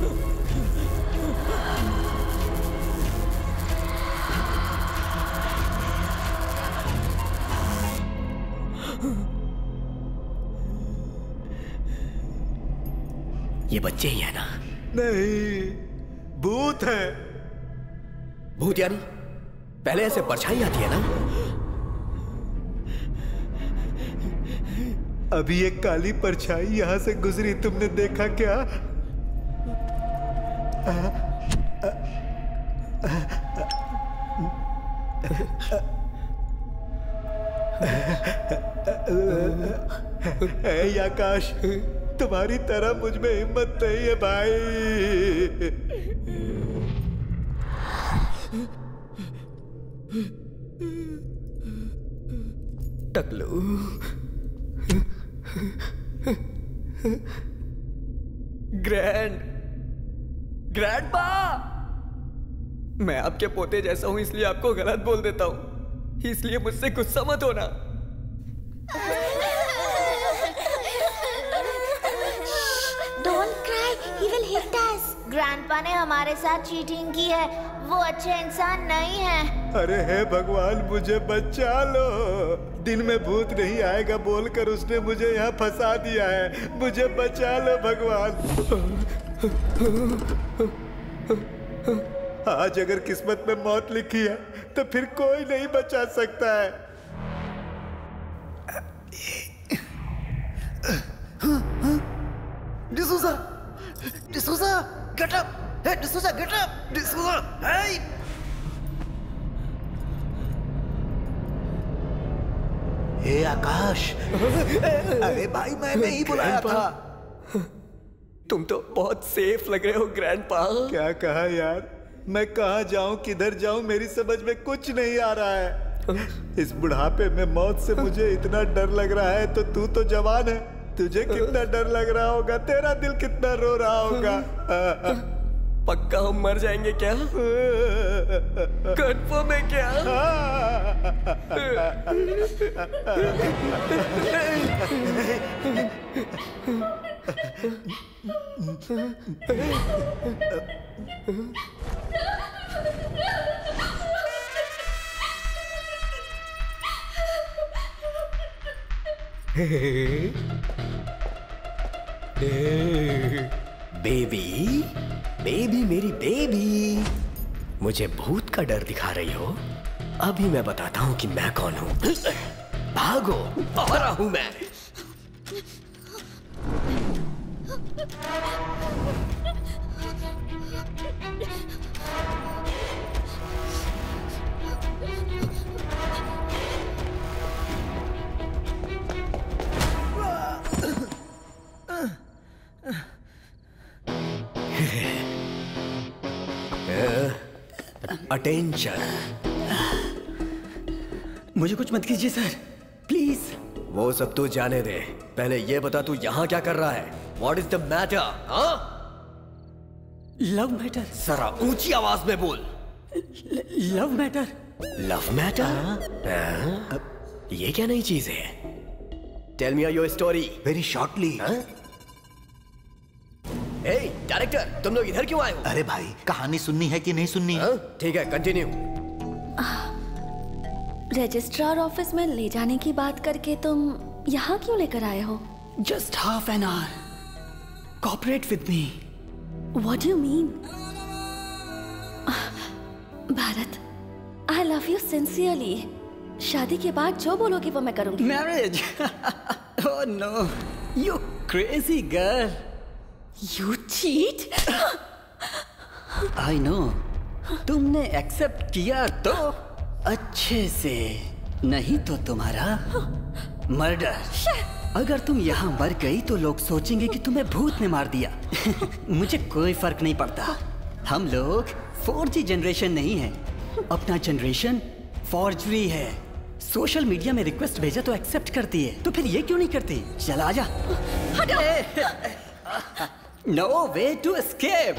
ये बच्चे ही है ना? नहीं, भूत है। भूत यानी पहले ऐसे परछाई आती है ना? अभी एक काली परछाई यहाँ से गुजरी, तुमने देखा क्या? ए आकाश, तुम्हारी तरह मुझ में हिम्मत नहीं है भाई। टकलू, ग्रैंड ग्रैंडपा, मैं आपके पोते जैसा हूं इसलिए आपको गलत बोल देता हूं, इसलिए मुझसे गुस्सा मत होना। Don't cry, he will hit us. Grandpa ने हमारे साथ चीटिंग की है, वो अच्छे इंसान नहीं है। अरे हे भगवान, मुझे बचा लो। दिन में भूत नहीं आएगा बोलकर उसने मुझे यहाँ फंसा दिया है। मुझे बचा लो भगवान। आज अगर किस्मत में मौत लिखी है तो फिर कोई नहीं बचा सकता है। D'Souza, D'Souza, get up. Hey, D'Souza, get up! D'Souza, hey! Hey Akash, अरे भाई मैंने ही बुलाया था। तुम तो बहुत सेफ लग रहे हो ग्रैंडपा। क्या कहा यार? मैं कहाँ जाऊँ, किधर जाऊँ, मेरी समझ में कुछ नहीं आ रहा है। इस बुढ़ापे में मौत से मुझे इतना डर लग रहा है, तो तू तो जवान है, तुझे कितना डर लग रहा होगा, तेरा दिल कितना रो रहा होगा। पक्का हम मर जाएंगे क्या? कंफर्म है क्या? बेबी, बेबी मेरी बेबी, मुझे भूत का डर दिखा रही हो? अभी मैं बताता हूँ कि मैं कौन हूँ। भागो, आ रहा हूँ मैं। अटेंशन। मुझे कुछ मत कीजिए सर, प्लीज। वो सब तू जाने दे, पहले ये बता तू यहाँ क्या कर रहा है? What is the matter? हाँ? Love matter. जरा ऊंची आवाज में बोल। Love matter. Love matter? ये क्या नई चीज है? Tell me your story. Very shortly. Hey, director, तुम लोग इधर क्यों आए हो? अरे भाई, कहानी सुननी है कि नहीं सुननी? ठीक है, कंटिन्यू। रजिस्ट्रार ऑफिस में ले जाने की बात करके तुम यहाँ क्यों लेकर आए हो? Just half an hour. Cooperate with me. What do you mean? Bharat, I love you sincerely. शादी के बाद जो बोलोगी वो मैं करूंगी। Marriage? Oh no, you crazy girl. You cheat? I know. तुमने एक्सेप्ट किया तो अच्छे से, नहीं तो तुम्हारा मर्डर। अगर तुम यहाँ मर गई तो लोग सोचेंगे कि तुम्हें भूत ने मार दिया। मुझे कोई फर्क नहीं पड़ता। हम लोग फोर जी जनरेशन नहीं है, अपना जनरेशन फॉर्जरी है। सोशल मीडिया में रिक्वेस्ट भेजा तो एक्सेप्ट करती है, तो फिर ये क्यों नहीं करती? चला आजा। No way to escape.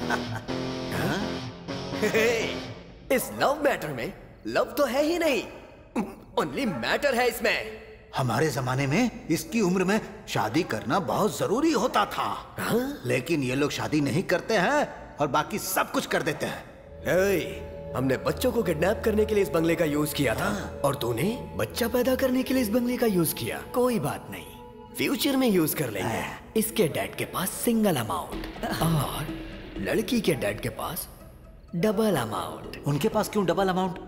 इस लव मैटर में लव तो है ही नहीं, ओनली मैटर है इसमें। हमारे जमाने में इसकी उम्र में शादी करना बहुत जरूरी होता था। हा? लेकिन ये लोग शादी नहीं करते हैं और बाकी सब कुछ कर देते हैं। hey, हमने बच्चों को किडनैप करने के लिए इस बंगले का यूज किया था, और तूने बच्चा पैदा करने के लिए इस बंगले का यूज किया। कोई बात नहीं, फ्यूचर में यूज कर लेंगे। इसके डैड के पास सिंगल अमाउंट और लड़की के डैड के पास डबल अमाउंट। उनके पास क्यों डबल अमाउंट?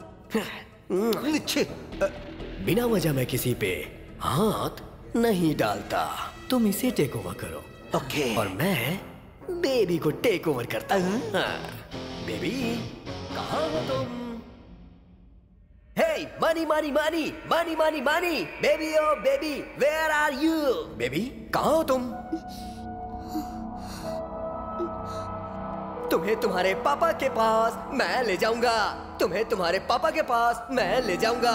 बिना वजह मैं किसी पे हाथ नहीं डालता। तुम इसे टेक ओवर करो, ओके? और मैं बेबी को टेक ओवर करता हूँ। बेबी, कहाँ हो तुम? Hey, money, money, money, money, money, money, baby, oh baby, where are you? Baby, कहाँ हो तुम? तुम्हें तुम्हारे पापा के पास मैं ले जाऊंगा। तुम्हें तुम्हारे पापा के पास मैं ले जाऊंगा।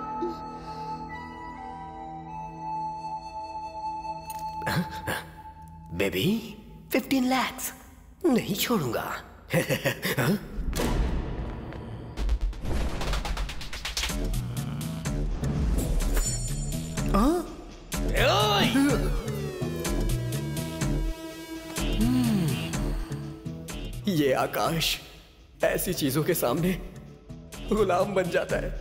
बेबी, फिफ्टीन लैक्स नहीं छोड़ूंगा। ये आकाश ऐसी चीजों के सामने गुलाम बन जाता है।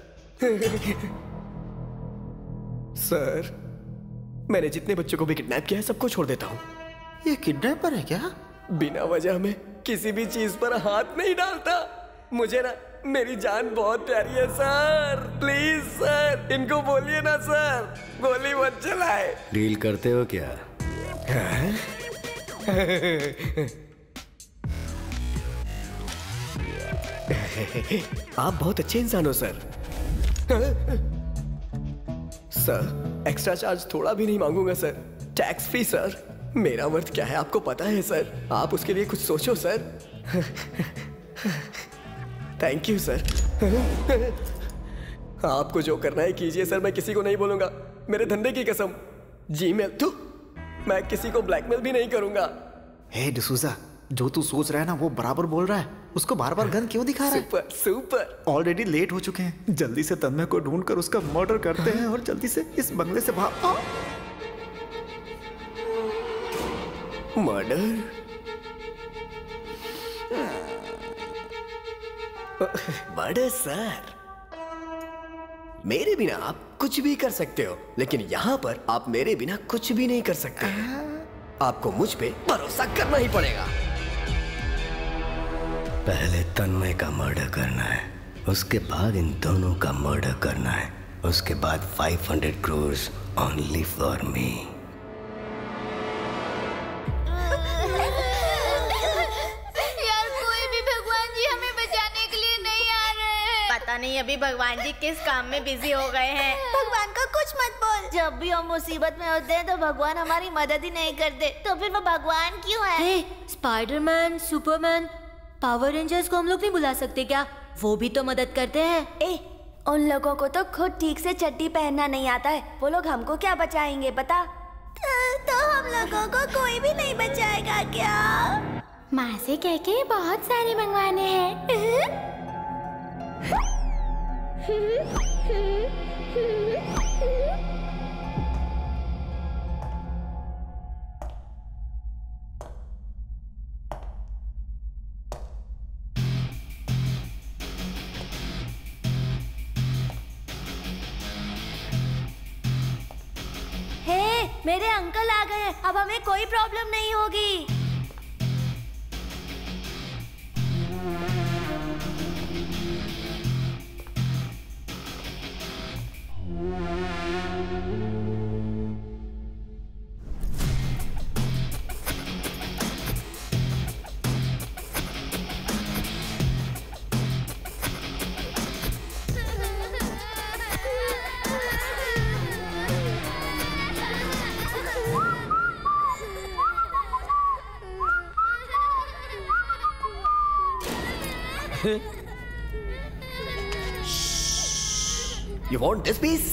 सर, मैंने जितने बच्चों को भी किडनैप किया है सबको छोड़ देता हूँ। ये किडनैपर है क्या? बिना वजह में किसी भी चीज पर हाथ नहीं डालता। मुझे ना मेरी जान बहुत प्यारी है सर। प्लीज सर, इनको बोलिए ना सर, गोली मत चलाए। डील करते हो क्या? आप बहुत अच्छे इंसान हो सर। सर एक्स्ट्रा चार्ज थोड़ा भी नहीं मांगूंगा सर, टैक्स फ्री सर। मेरा वर्थ क्या है आपको पता है सर, आप उसके लिए कुछ सोचो सर। Thank you sir. आपको जो करना है कीजिए सर, मैं किसी को नहीं बोलूंगा, मेरे धंधे की कसम। जीमेल तू, मैं किसी को ब्लैकमेल भी नहीं करूंगा। हे डिसूजा, जो तू सोच रहा है ना वो बराबर बोल रहा है। उसको बार बार गन क्यों दिखा रहा है? Super super. ऑलरेडी लेट हो चुके हैं, जल्दी से तन्मय को ढूंढकर उसका मर्डर करते हैं और जल्दी से इस बंगले से भाग। मर्डर? मर्डर सर, मेरे बिना आप कुछ भी कर सकते हो, लेकिन यहाँ पर आप मेरे बिना कुछ भी नहीं कर सकते। आपको मुझ पे भरोसा करना ही पड़ेगा। पहले तन्मय का मर्डर करना है, उसके बाद इन दोनों का मर्डर करना है, उसके बाद five hundred crores only for me. यार कोई भी भगवान जी हमें बचाने के लिए नहीं आ रहे हैं। पता नहीं अभी भगवान जी किस काम में बिजी हो गए हैं। भगवान को कुछ मत बोल। जब भी हम मुसीबत में होते हैं तो भगवान हमारी मदद ही नहीं करते, तो फिर वो भगवान क्यों है? Hey, Spiderman, Superman, Power Rangers को हम लोग नहीं बुला सकते क्या? वो भी तो मदद करते हैं। ए, उन लोगों को तो खुद ठीक से चड्डी पहनना नहीं आता है, वो लोग हमको क्या बचाएंगे बता? तो, तो हम लोगों को कोई भी नहीं बचाएगा क्या? माँ से कह के बहुत सारे मंगवाने हैं। हे, मेरे अंकल आ गए, अब हमें कोई प्रॉब्लम नहीं होगी। You want this piece?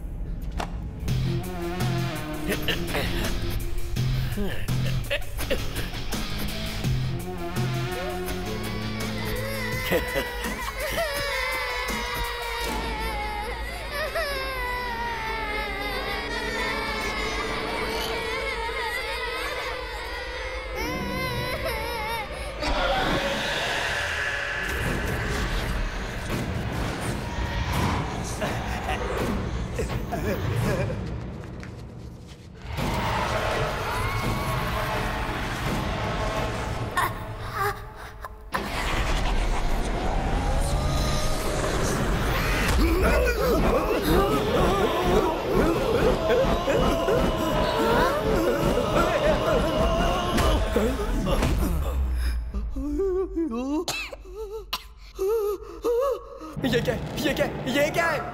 ये क्या ये क्या ये क्या है?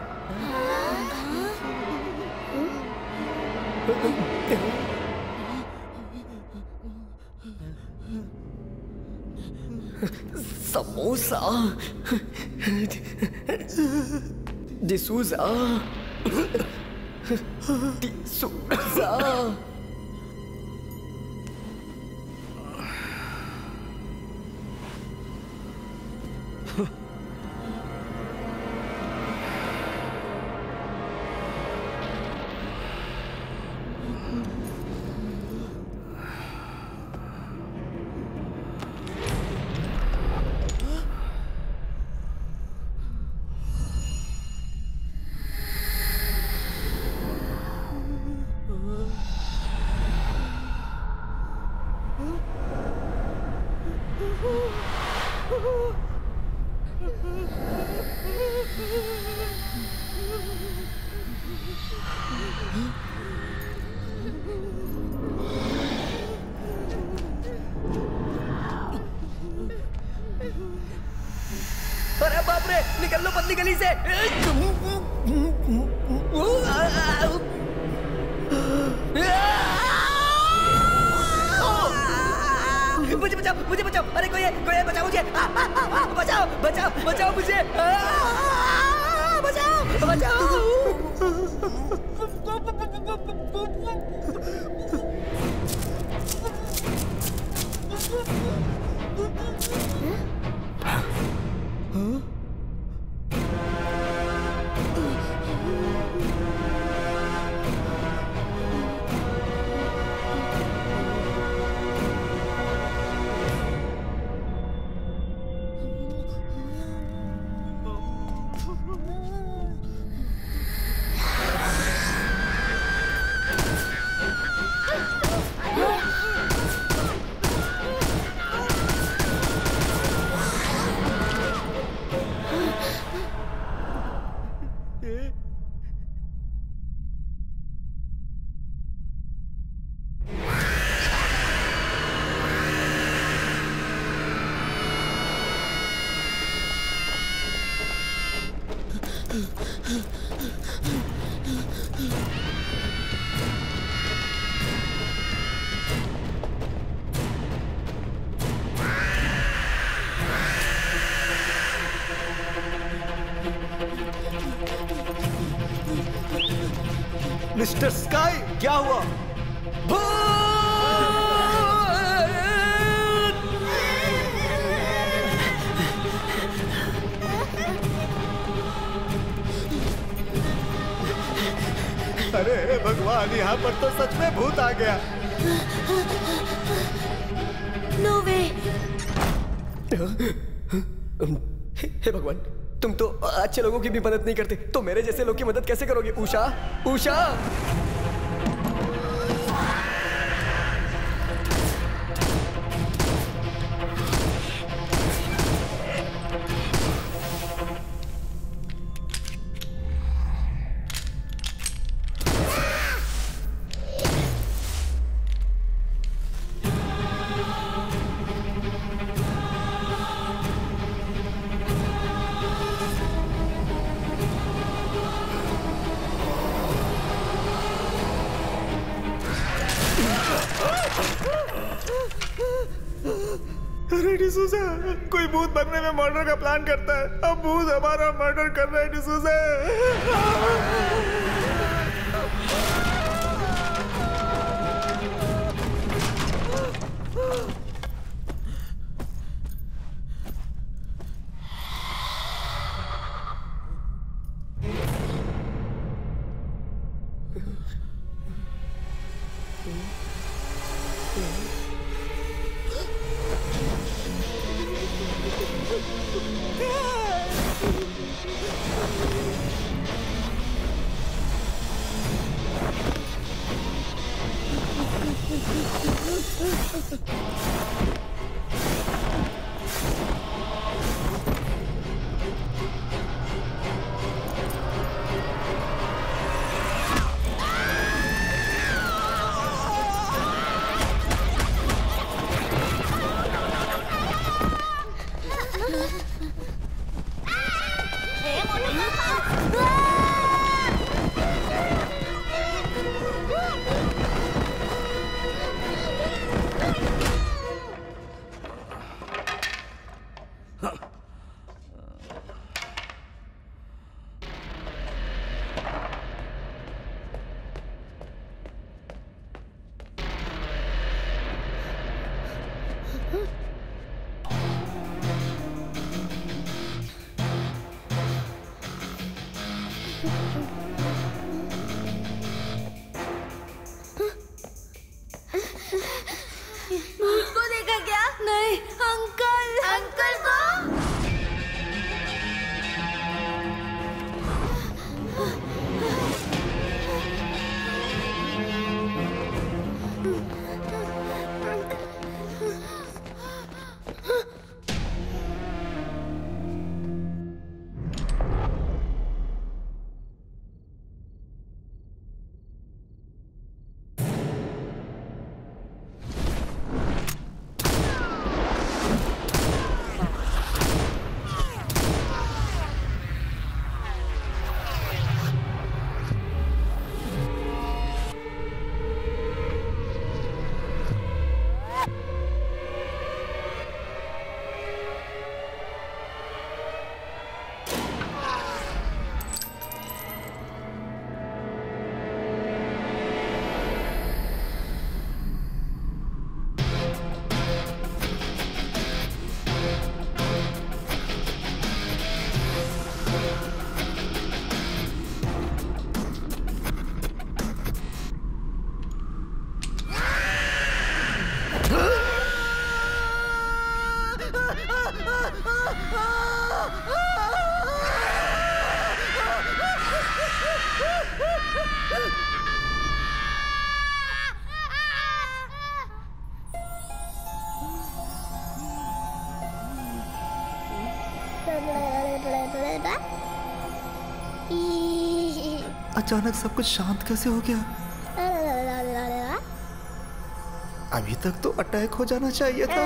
समोसा, डिसूजा, डिसूजा। रे, निकल लो पतली गली से। मुझे बचाओ, मुझे बचाओ, अरे कोई है, कोई है, बचाओ मुझे, बचाओ, बचाओ, बचाओ मुझे, बचाओ, बचाओ। मिस्टर स्काई, क्या हुआ? अरे भगवान, यहाँ पर तो सच में भूत आ गया। नो वे। हे भगवान, तुम तो अच्छे लोगों की भी मदद नहीं करते, तो मेरे जैसे लोग की मदद कैसे करोगे? उषा, उषा। अरे डिसूजा, कोई भूत बनने में मर्डर का प्लान करता है। अब भूत हमारा मर्डर कर रहा है डिसूजा। भूत को देखा क्या? नहीं, अंकल, अंकल को। अचानक सब कुछ शांत कैसे हो गया? अभी तक तो अटैक हो जाना चाहिए था।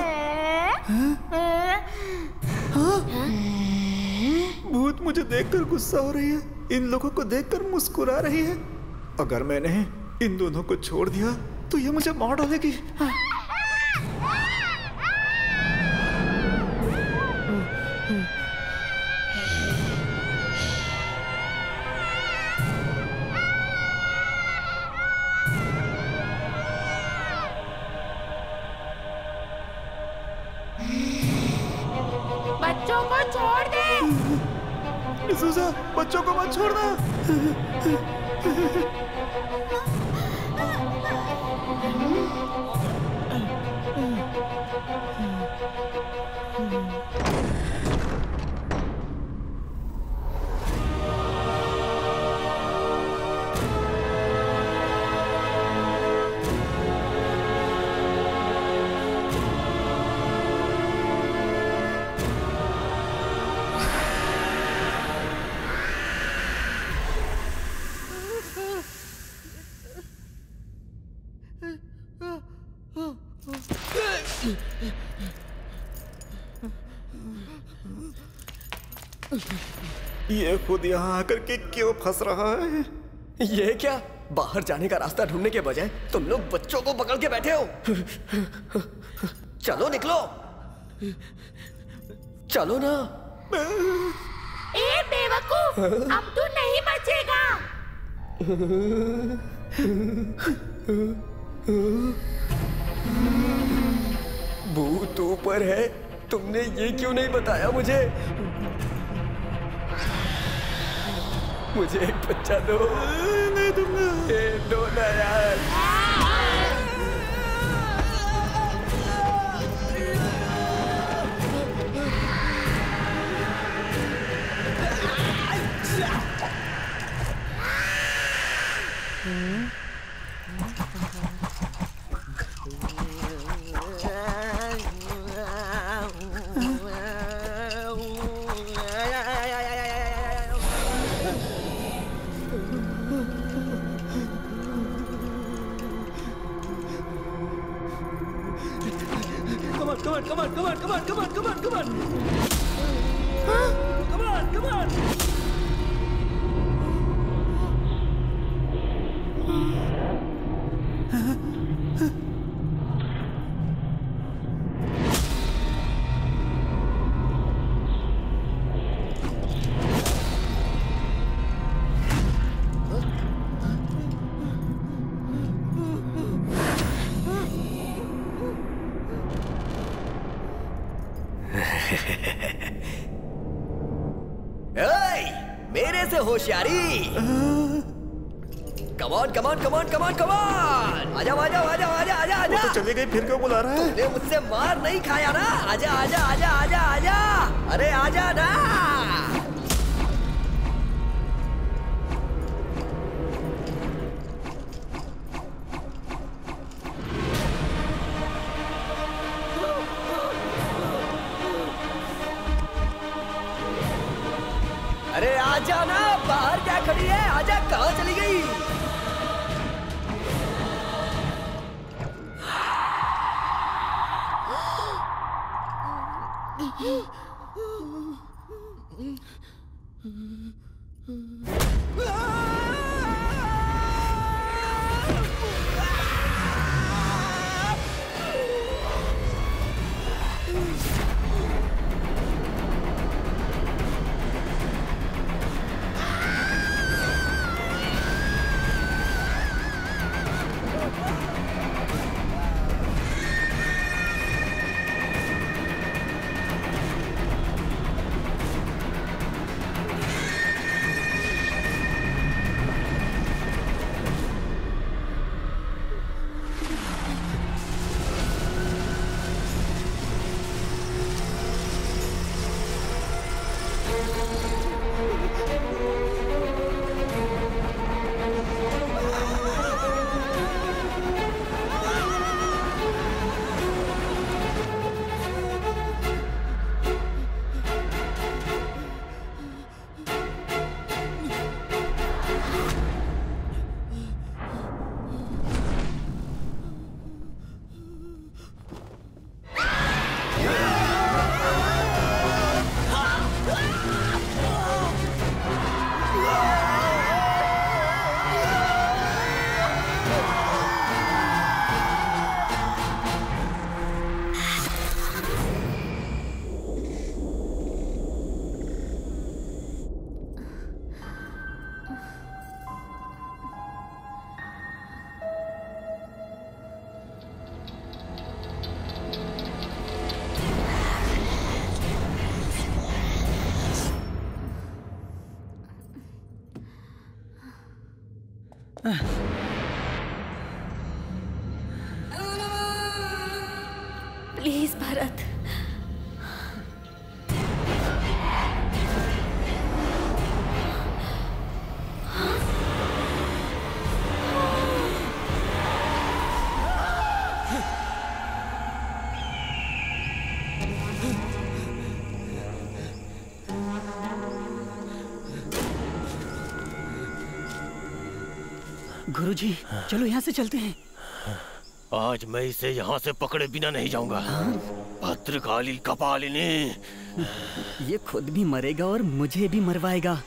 हाँ? भूत मुझे देखकर गुस्सा हो रही है, इन लोगों को देखकर मुस्कुरा रही है। अगर मैंने इन दोनों को छोड़ दिया तो ये मुझे मार डालेगी। हाँ। बच्चों को छोड़ दे। डिसूजा, बच्चों को मत छोड़ना। ये खुद यहाँ आकर के क्यों फंस रहा है? ये क्या, बाहर जाने का रास्ता ढूंढने के बजाय तुम लोग बच्चों को पकड़ के बैठे हो। चलो निकलो, चलो ना। ए बेवकूफ, अब तू नहीं बचेगा। भूत ऊपर है, तुमने ये क्यों नहीं बताया मुझे? मुझे एक बच्चा दो। नहीं दूंगा। दो ना यार। Come on, come on, come on, come on, come on, come on, come on. Huh? Come on, come on. मेरे से होशियारी। कमान कमान कमान कमान कमान, आजा आजा आजा आजा आजा आजा। वो तो चली गई, फिर क्यों बुला रहा है? तुमने मुझसे मार नहीं खाया ना? आजा आजा आजा आजा आजा, अरे आजा ना। अरे आजा ना, बाहर क्या खड़ी है? आजा, कहाँ चली गई? प्लीज भरत। गुरुजी, चलो यहाँ से चलते हैं। आज मैं इसे यहाँ से पकड़े बिना नहीं जाऊंगा। भद्रकाली कपालिनी। ये खुद भी मरेगा और मुझे भी मरवाएगा।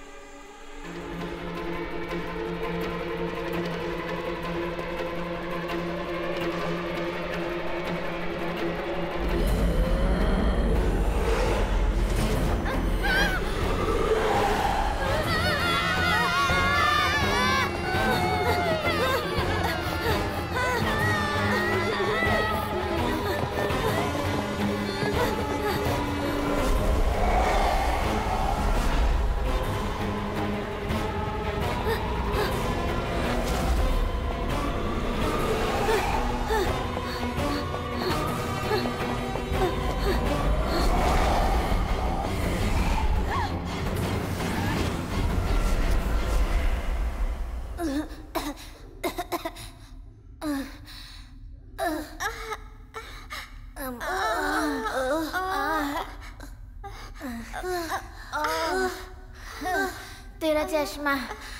तेरा चश्मा।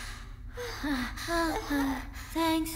थैंक्स।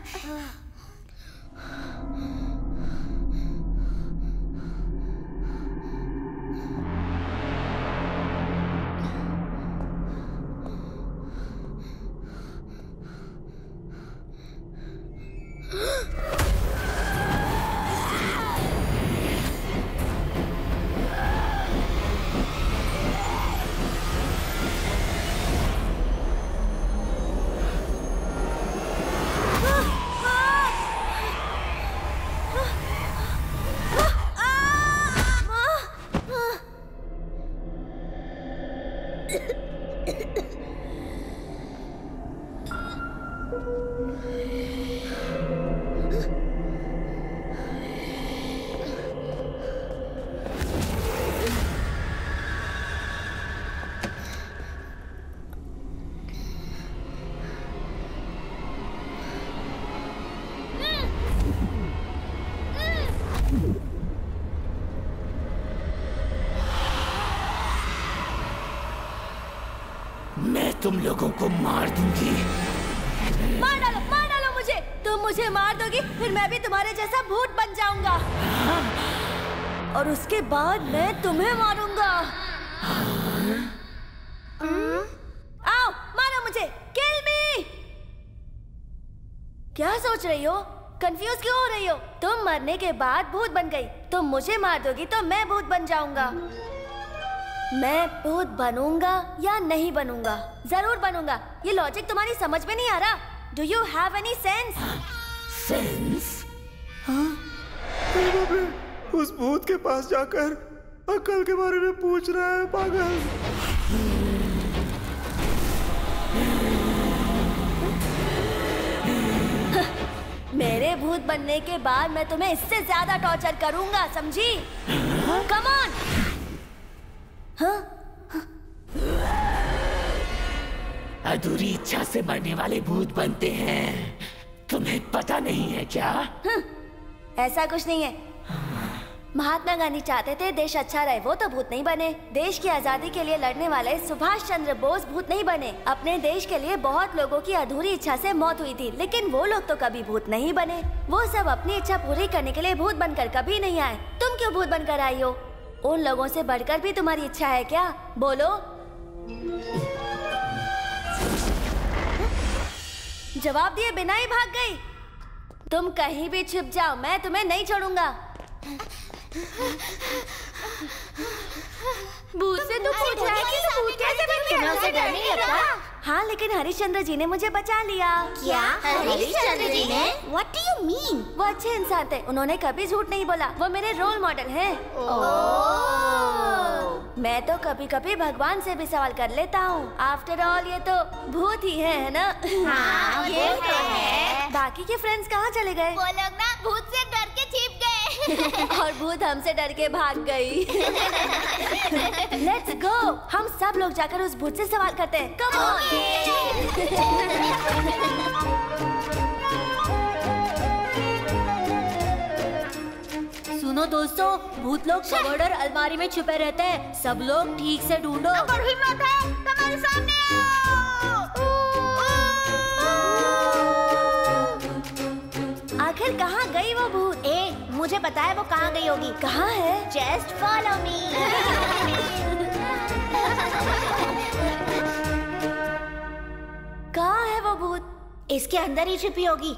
मैं तुम लोगों को मार दूंगी। मार डालो, मार डालो मुझे। तुम मुझे मार दोगी, फिर मैं भी तुम्हारे जैसा भूत बन जाऊंगा। और उसके बाद मैं तुम्हें मारूंगा। आओ, मारो मुझे, किल मी। क्या सोच रही हो? कंफ्यूज क्यों हो रही हो? तुम मरने के बाद भूत बन गई। तुम मुझे मार दोगी तो मैं भूत बन जाऊंगा। मैं भूत बनूंगा या नहीं बनूंगा? जरूर बनूंगा। ये लॉजिक तुम्हारी समझ में नहीं आ रहा? Do you have any sense? Sense? उस भूत के पास जाकर अक्ल के बारे में पूछ रहा है, पागल। मेरे भूत बनने के बाद मैं तुम्हें इससे ज्यादा टॉर्चर करूंगा, समझी? Come on. हाँ? अधूरी इच्छा से मरने वाले भूत बनते हैं। तुम्हें पता नहीं है क्या? ऐसा कुछ नहीं है। महात्मा गांधी चाहते थे देश अच्छा रहे, वो तो भूत नहीं बने। देश की आजादी के लिए लड़ने वाले सुभाष चंद्र बोस भूत नहीं बने। अपने देश के लिए बहुत लोगों की अधूरी इच्छा से मौत हुई थी, लेकिन वो लोग तो कभी भूत नहीं बने। वो सब अपनी इच्छा पूरी करने के लिए भूत बनकर कभी नहीं आए। तुम क्यों भूत बनकर आई हो? उन लोगों से बढ़कर भी तुम्हारी इच्छा है क्या? बोलो। जवाब दिए बिना ही भाग गई। तुम कहीं भी छिप जाओ, मैं तुम्हें नहीं छोड़ूंगा। भूत से तो पूछ रहा है कि तू भूत कैसे बन गया? तुम्हें उसे डर नहीं लगता? हाँ, लेकिन हरिश्चंद्र जी ने मुझे बचा लिया। क्या? हरिश्चंद्र जी ने? What do you mean? वो अच्छे इंसान थे, उन्होंने कभी झूठ नहीं बोला। वो मेरे रोल मॉडल हैं। मैं तो कभी कभी भगवान से भी सवाल कर लेता हूँ। आफ्टर ऑल ये तो भूत ही है, है ना? हाँ, ये तो है। बाकी के फ्रेंड्स कहाँ चले गए? वो लोग ना भूत से डर के छिप गए। और भूत हमसे डर के भाग गई। लेट्स गो, हम सब लोग जाकर उस भूत से सवाल करते हैं। कम सुनो दोस्तों, भूत लोग कबर्ड और अलमारी में छुपे रहते हैं। सब लोग ठीक से ढूंढो। अगर हिम्मत है तो हमारे सामने आओ। आखिर कहाँ गई वो भूत? ए, मुझे पता है वो कहाँ गई होगी। कहाँ है? Just follow me. कहाँ है वो भूत? इसके अंदर ही छिपी होगी।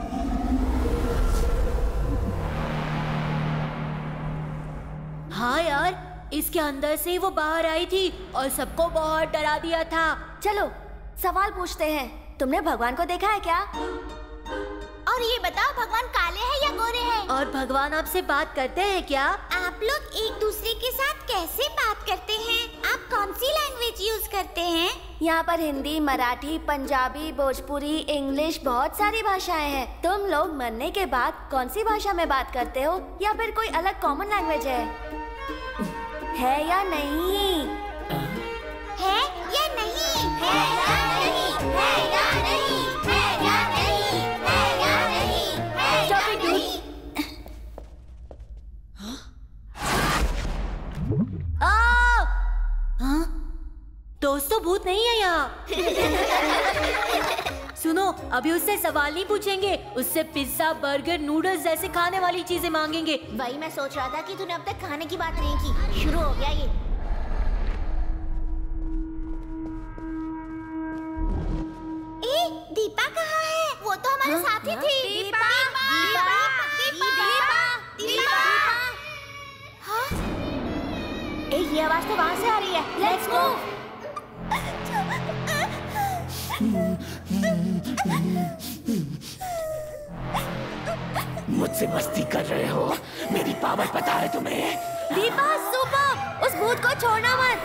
हाँ यार, इसके अंदर से ही वो बाहर आई थी और सबको बहुत डरा दिया था। चलो सवाल पूछते हैं। तुमने भगवान को देखा है क्या? और ये बताओ, भगवान काले हैं या गोरे हैं? और भगवान आपसे बात करते हैं क्या? आप लोग एक दूसरे के साथ कैसे बात करते हैं? आप कौन सी लैंग्वेज यूज करते हैं? यहाँ पर हिंदी, मराठी, पंजाबी, भोजपुरी, इंग्लिश, बहुत सारी भाषाएं हैं। तुम लोग मरने के बाद कौन सी भाषा में बात करते हो, या फिर कोई अलग कॉमन लैंग्वेज है? है या नहीं? है या नहीं? है या नहीं? है या नहीं? है या नहीं? है या नहीं? है या नहीं? आ! हाँ? दोस्तों, भूत नहीं है यहाँ। सुनो, अभी उससे सवाल नहीं पूछेंगे, उससे पिज्जा, बर्गर, नूडल्स जैसे खाने वाली चीजें मांगेंगे। वही मैं सोच रहा था कि तूने अब तक खाने की बात नहीं की। शुरू हो गया ये। ए, दीपा कहाँ है? वो तो हमारे हाँ? साथ ही थी। दीपा, दीपा, दीपा, दीपा, दीपा। हाँ? ए, ये आवाज तो वहाँ से आ रही है। Let's move. मुझसे मस्ती कर रहे हो? मेरी पावर पता है तुम्हें? दीपा, सुपर! उस भूत को छोड़ना मत।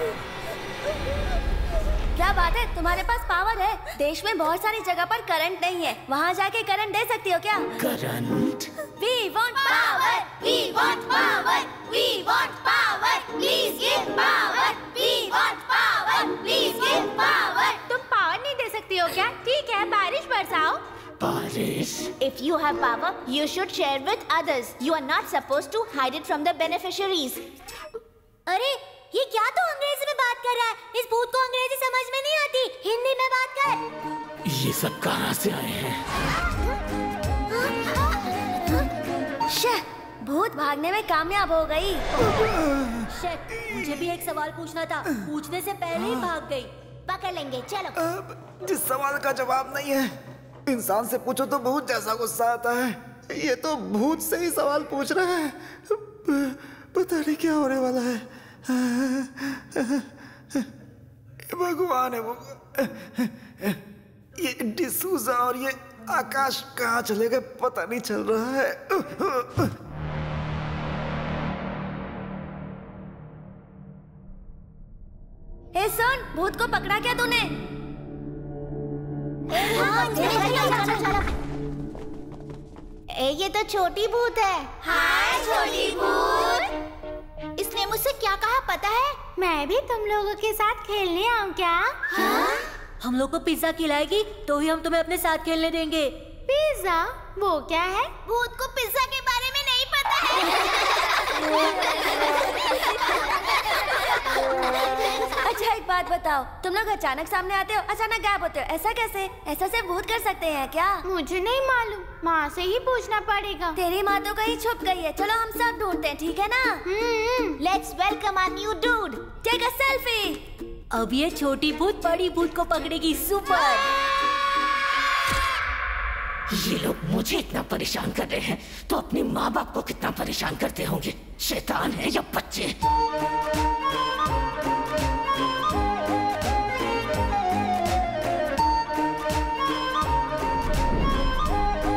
क्या बात है, तुम्हारे पास पावर है। देश में बहुत सारी जगह पर करंट नहीं है, वहाँ जाके करंट दे सकती हो क्या? Current? We want power, we want power, we want power, please give power, we want power, please give power. तुम पावर नहीं दे सकती हो क्या? ठीक है, बारिश बरसाओ। बारिश? If you have power, you should share with others. You are not supposed to hide it from the beneficiaries. अरे, ये क्या तो अंग्रेजी में बात कर रहा है? इस भूत को अंग्रेजी समझ में नहीं आती, हिंदी में बात कर। ये सब कहाँ से आए हैं? शे, भूत भागने में कामयाब हो गई। शिट, मुझे भी एक सवाल पूछना था, पूछने से पहले ही भाग गई। पकड़ लेंगे, चलो। जिस सवाल का जवाब नहीं है, इंसान से पूछो तो भूत जैसा गुस्सा आता है। ये तो भूत से ही सवाल पूछ रहा है। पता नहीं क्या होने वाला है। भगवान है वो। ये डिसूजा और ये आकाश कहाँ चले गए पता नहीं चल रहा है। ए सुन, भूत को पकड़ा क्या तूने? ए, ये तो छोटी भूत है। हाय छोटी भूत। इसने मुझसे क्या कहा पता है? मैं भी तुम लोगों के साथ खेलने आऊं क्या? हाँ? हम लोग को पिज्जा खिलाएगी तो ही हम तुम्हें अपने साथ खेलने देंगे। पिज्जा? वो क्या है? भूत को पिज्जा के बारे में नहीं पता है। अच्छा एक बात बताओ, तुम लोग अचानक सामने आते हो, अचानक गायब होते हो, ऐसा कैसे? ऐसा सिर्फ भूत कर सकते हैं क्या? मुझे नहीं मालूम, माँ से ही पूछना पड़ेगा। तेरी माँ तो कहीं छुप गई है। चलो हम सब ढूंढते हैं, ठीक है ना? Let's welcome a new dude. Take a selfie. अब ये छोटी भूत बड़ी भूत को पकड़ेगी। सुपर। ये लोग मुझे इतना परेशान कर रहे हैं तो अपने माँ बाप को कितना परेशान करते होंगे। शैतान है या बच्चे।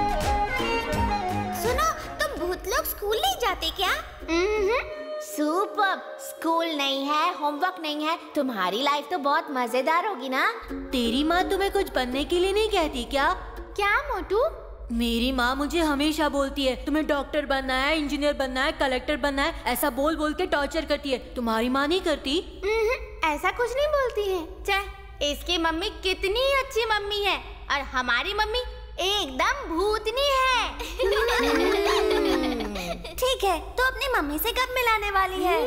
सुनो, तुम भूत लोग स्कूल नहीं जाते क्या? सुपर। सुपर्ब। स्कूल नहीं है, होमवर्क नहीं है, तुम्हारी लाइफ तो बहुत मजेदार होगी ना। तेरी माँ तुम्हें कुछ बनने के लिए नहीं कहती क्या? क्या मोटू? मेरी माँ मुझे हमेशा बोलती है तुम्हें डॉक्टर बनना है, इंजीनियर बनना है, कलेक्टर बनना है, ऐसा बोल बोल के टॉर्चर करती है। तुम्हारी माँ नहीं करती? ऐसा कुछ नहीं बोलती है। चे, इसकी मम्मी कितनी अच्छी मम्मी है और हमारी मम्मी एकदम भूतनी है। ठीक है, तो अपनी मम्मी से कब मिलाने वाली है?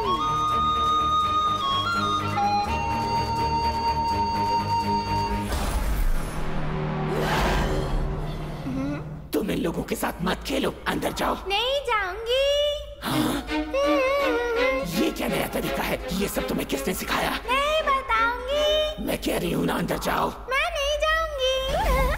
तुम इन लोगों के साथ मत खेलो, अंदर जाओ। नहीं जाऊंगी। हाँ? ये क्या नया तरीका है? ये सब तुम्हें किसने सिखाया? नहीं बताऊंगी। मैं कह रही हूँ ना, अंदर जाओ। मैं नहीं जाऊंगी।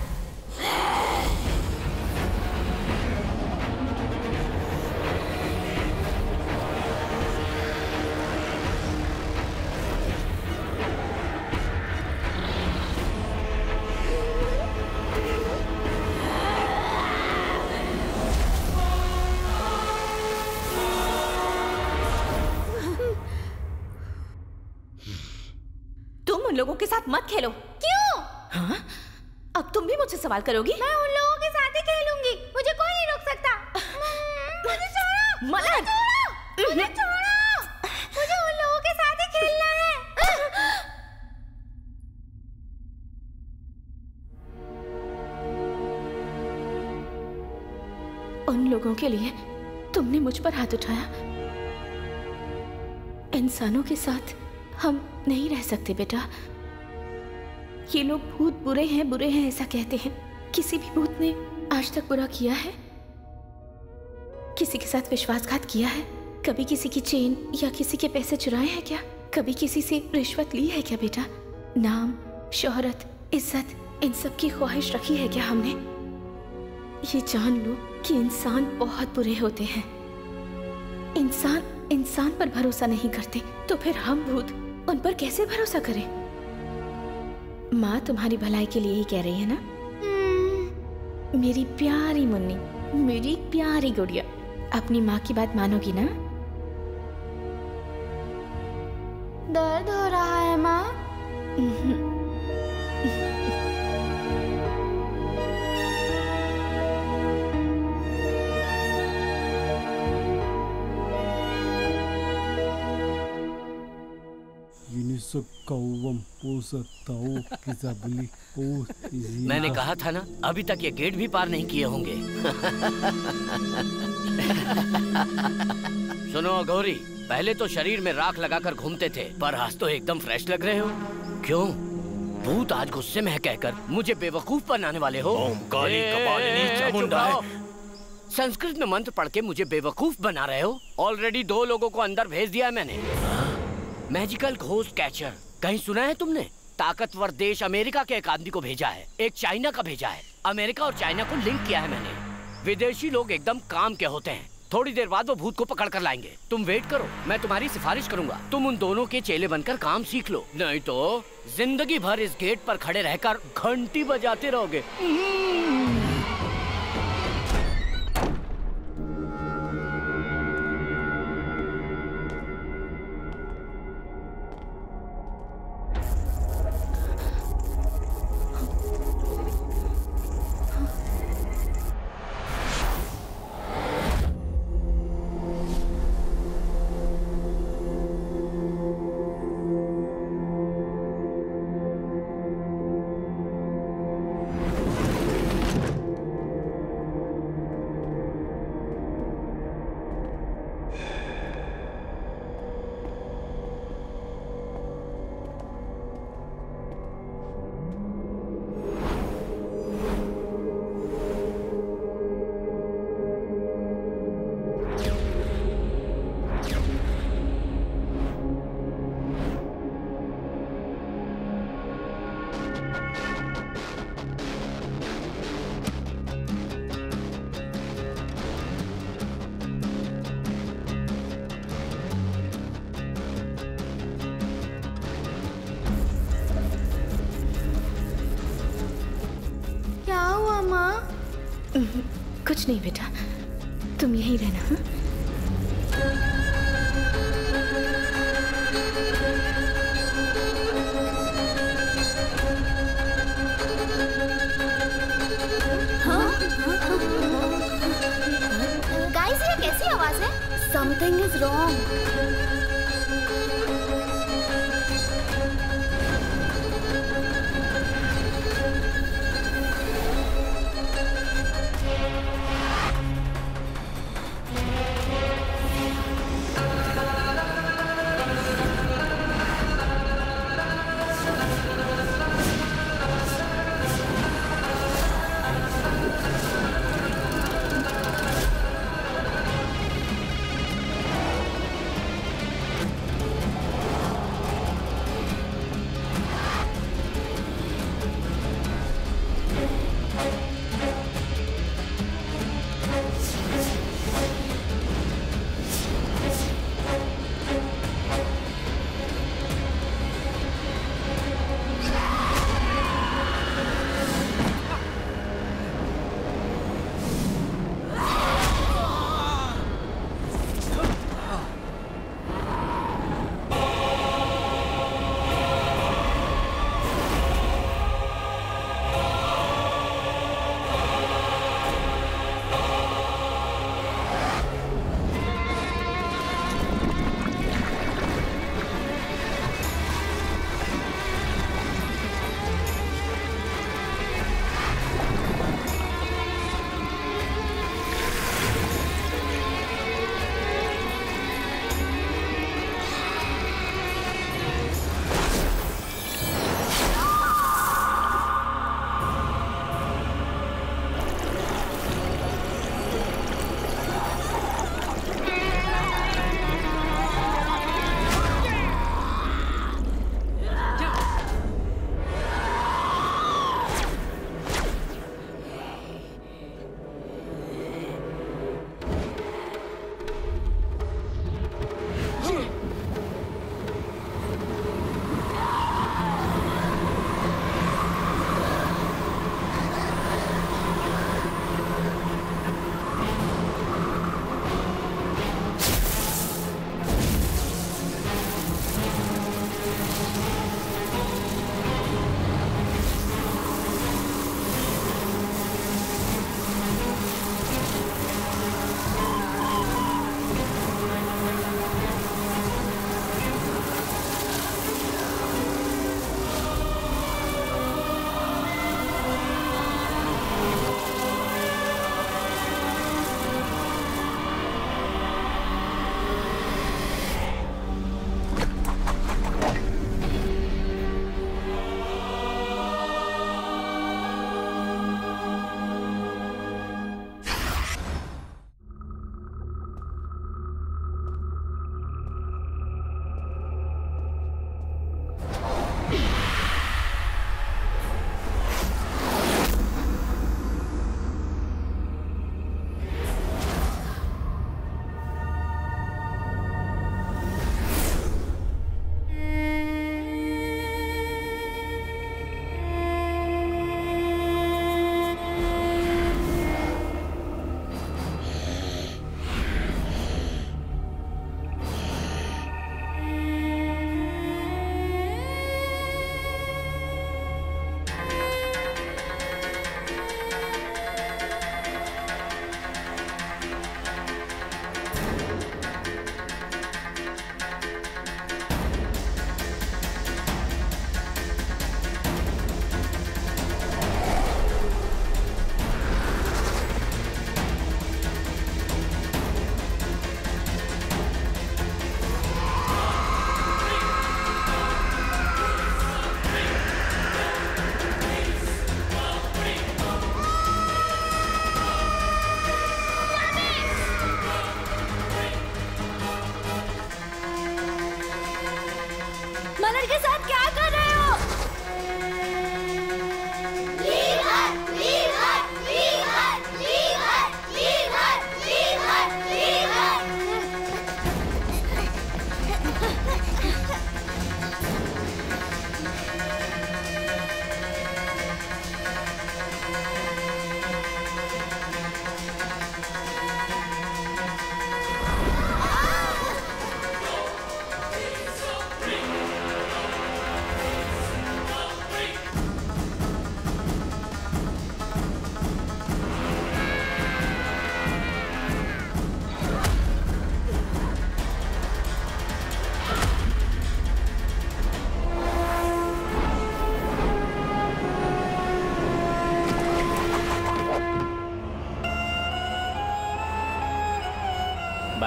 तुम उन लोगों के साथ मत खेलो। क्यों? हाँ? अब तुम भी मुझसे सवाल करोगी? मैं उन लोगों के साथ ही खेलूंगी, मुझे कोई नहीं रोक सकता। मुझे छोड़ो, मलक! मुझे छोड़ो, मुझे उन लोगों के साथ ही खेलना है। उन लोगों के लिए तुमने मुझ पर हाथ उठाया। इंसानों के साथ हम नहीं रह सकते बेटा। ये लोग भूत बुरे हैं, बुरे हैं ऐसा कहते हैं। किसी भी भूत ने आज तक बुरा किया है? किसी के साथ विश्वासघात किया है? कभी किसी की चेन या किसी के पैसे चुराए हैं क्या? कभी किसी से रिश्वत ली है क्या बेटा? नाम, शोहरत, इज्जत, इन सब की ख्वाहिश रखी है क्या हमने? ये जान लो कि इंसान बहुत बुरे होते हैं। इंसान इंसान पर भरोसा नहीं करते तो फिर हम भूत उन पर कैसे भरोसा करें? माँ तुम्हारी भलाई के लिए ही कह रही है ना? मेरी प्यारी मुन्नी, मेरी प्यारी गुड़िया, अपनी माँ की बात मानोगी ना? दर्द हो रहा है माँ? मैंने कहा था ना, अभी तक ये गेट भी पार नहीं किए होंगे। सुनो अघोरी, पहले तो शरीर में राख लगाकर घूमते थे, पर आज तो एकदम फ्रेश लग रहे हो। क्यों? भूत आज गुस्से में है कहकर मुझे बेवकूफ बनाने वाले हो? ओम काली कपालिनी चामुंडा। संस्कृत में मंत्र पढ़ के मुझे बेवकूफ बना रहे हो? ऑलरेडी दो लोगों को अंदर भेज दिया है मैंने। मैजिकल घोस्ट कैचर, कहीं सुना है तुमने? ताकतवर देश अमेरिका के एक आदमी को भेजा है, एक चाइना का भेजा है। अमेरिका और चाइना को लिंक किया है मैंने। विदेशी लोग एकदम काम के होते हैं। थोड़ी देर बाद वो भूत को पकड़ कर लाएंगे। तुम वेट करो, मैं तुम्हारी सिफारिश करूंगा। तुम उन दोनों के चेले बनकर काम सीख लो, नहीं तो जिंदगी भर इस गेट पर खड़े रहकर घंटी बजाते रहोगे। कुछ नहीं बेटा, तुम यहीं रहना। हाँ? wrong?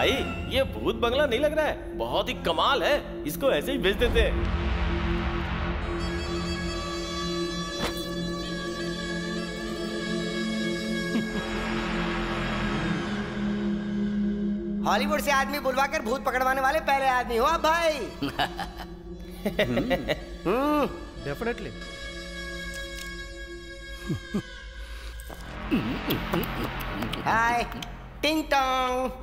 भाई ये भूत बंगला नहीं लग रहा है, बहुत ही कमाल है, इसको ऐसे ही भेज देते हैं। हॉलीवुड से आदमी बुलवाकर भूत पकड़वाने वाले पहले आदमी हो आप भाई। डेफिनेटली। हाय टिंग टोंग।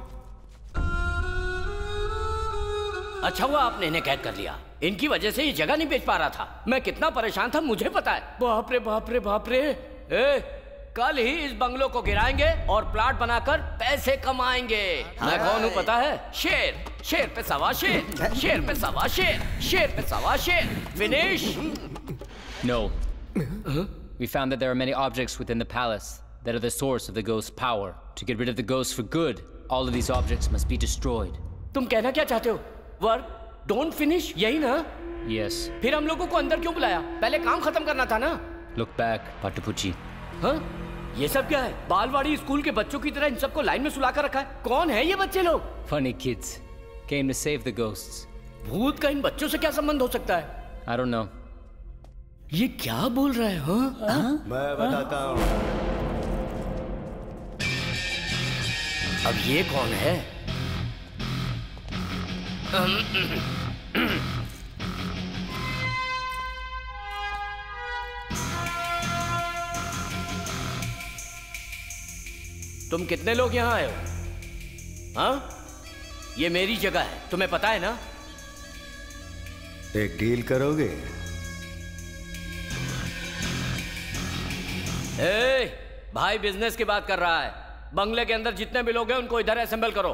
अच्छा हुआ आपने इन्हें कैद कर लिया, इनकी वजह से ये जगह नहीं बेच पा रहा था। मैं कितना परेशान था मुझे पता है। बाप रे बाप रे बाप रे। ए, कल ही इस बंगलों को गिराएंगे और प्लाट बनाकर पैसे कमाएंगे। मैं कौन हूँ पता है? शेर, शेर पे सवा शेर, शेर पे सवा शेर, शेर पे सवा शेर। Finish. No. We found that there are many objects within the palace that are the source of the ghost's power. To get rid of the ghost for good, all of these objects must be destroyed. तुम कहना क्या चाहते हो? वर्क, डोंट फिनिश, यही ना? Yes. फिर हम लोगों को अंदर क्यों बुलाया? पहले काम खत्म करना था ना? Look back, Patapucci. हाँ? ये सब क्या है? बालवाड़ी स्कूल के बच्चों की तरह इन सबको लाइन में सुला कर रखा है। कौन है ये बच्चे लोग? Funny kids. Came to save the ghosts. भूत का इन बच्चों से क्या संबंध हो सकता है? I don't know. ये क्या बोल रहा है? हाँ? मैं बताता हूँ। अब ये कौन है? तुम कितने लोग यहाँ आए हो? हाँ? ये मेरी जगह है, तुम्हें पता है ना? एक डील करोगे? ए, भाई बिजनेस की बात कर रहा है। बंगले के अंदर जितने भी लोग हैं उनको इधर असेंबल करो।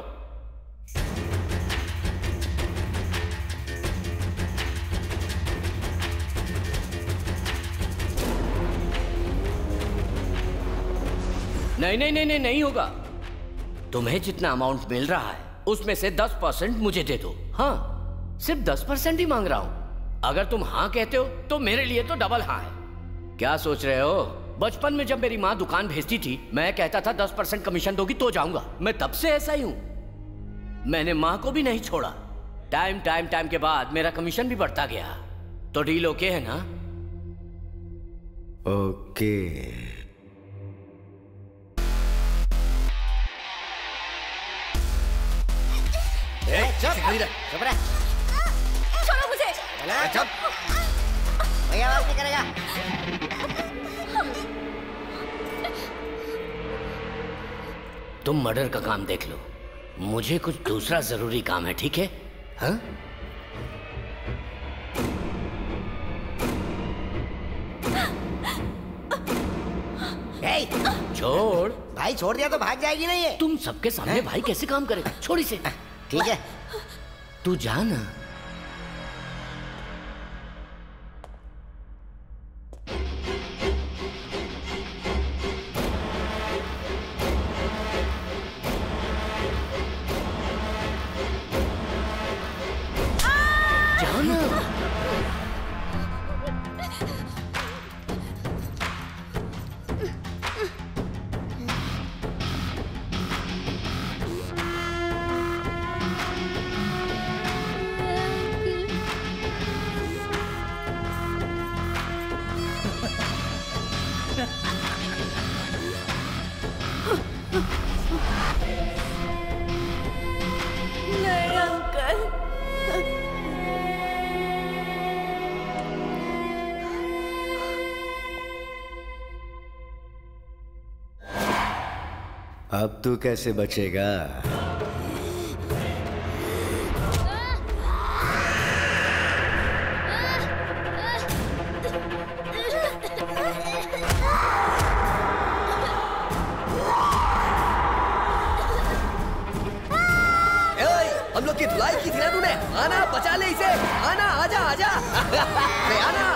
नहीं नहीं नहीं नहीं नहीं होगा। तुम्हें जितना अमाउंट मिल रहा है उसमें से दस परसेंट मुझे दे दो। हाँ, सिर्फ दस परसेंट ही मांग रहा हूं। अगर तुम हाँ कहते हो तो मेरे लिए तो डबल हाँ है। क्या सोच रहे हो? बचपन में जब मेरी माँ दुकान भेजती थी मैं कहता था दस परसेंट कमीशन दोगी तो जाऊंगा। मैं तब से ऐसा ही हूं। मैंने माँ को भी नहीं छोड़ा। टाइम टाइम टाइम के बाद मेरा कमीशन भी बढ़ता गया। तो डील ओके है ना? ओके। चुप रह। छोड़ो मुझे। चुप। भैया आवाज नहीं करेगा। तुम मर्डर का काम देख लो, मुझे कुछ दूसरा जरूरी काम है, ठीक है? हाँ? छोड़। भाई छोड़ दिया तो भाग जाएगी नहीं ये। तुम सबके सामने भाई कैसे काम करेगा? छोड़ इसे। ठीक है, तू जा ना। नहीं अंकल। अब तू कैसे बचेगा? हम लोग की धुलाई की थी ना तूने? आना बचा ले इसे। आना, आजा आजा। अरे आना।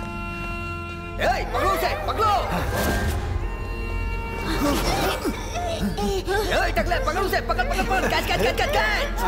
ए, पकड़ो उसे, पकड़ो। ए, टकले, पकड़ उसे, पकड़ पकड़ पकड़, catch catch catch catch catch.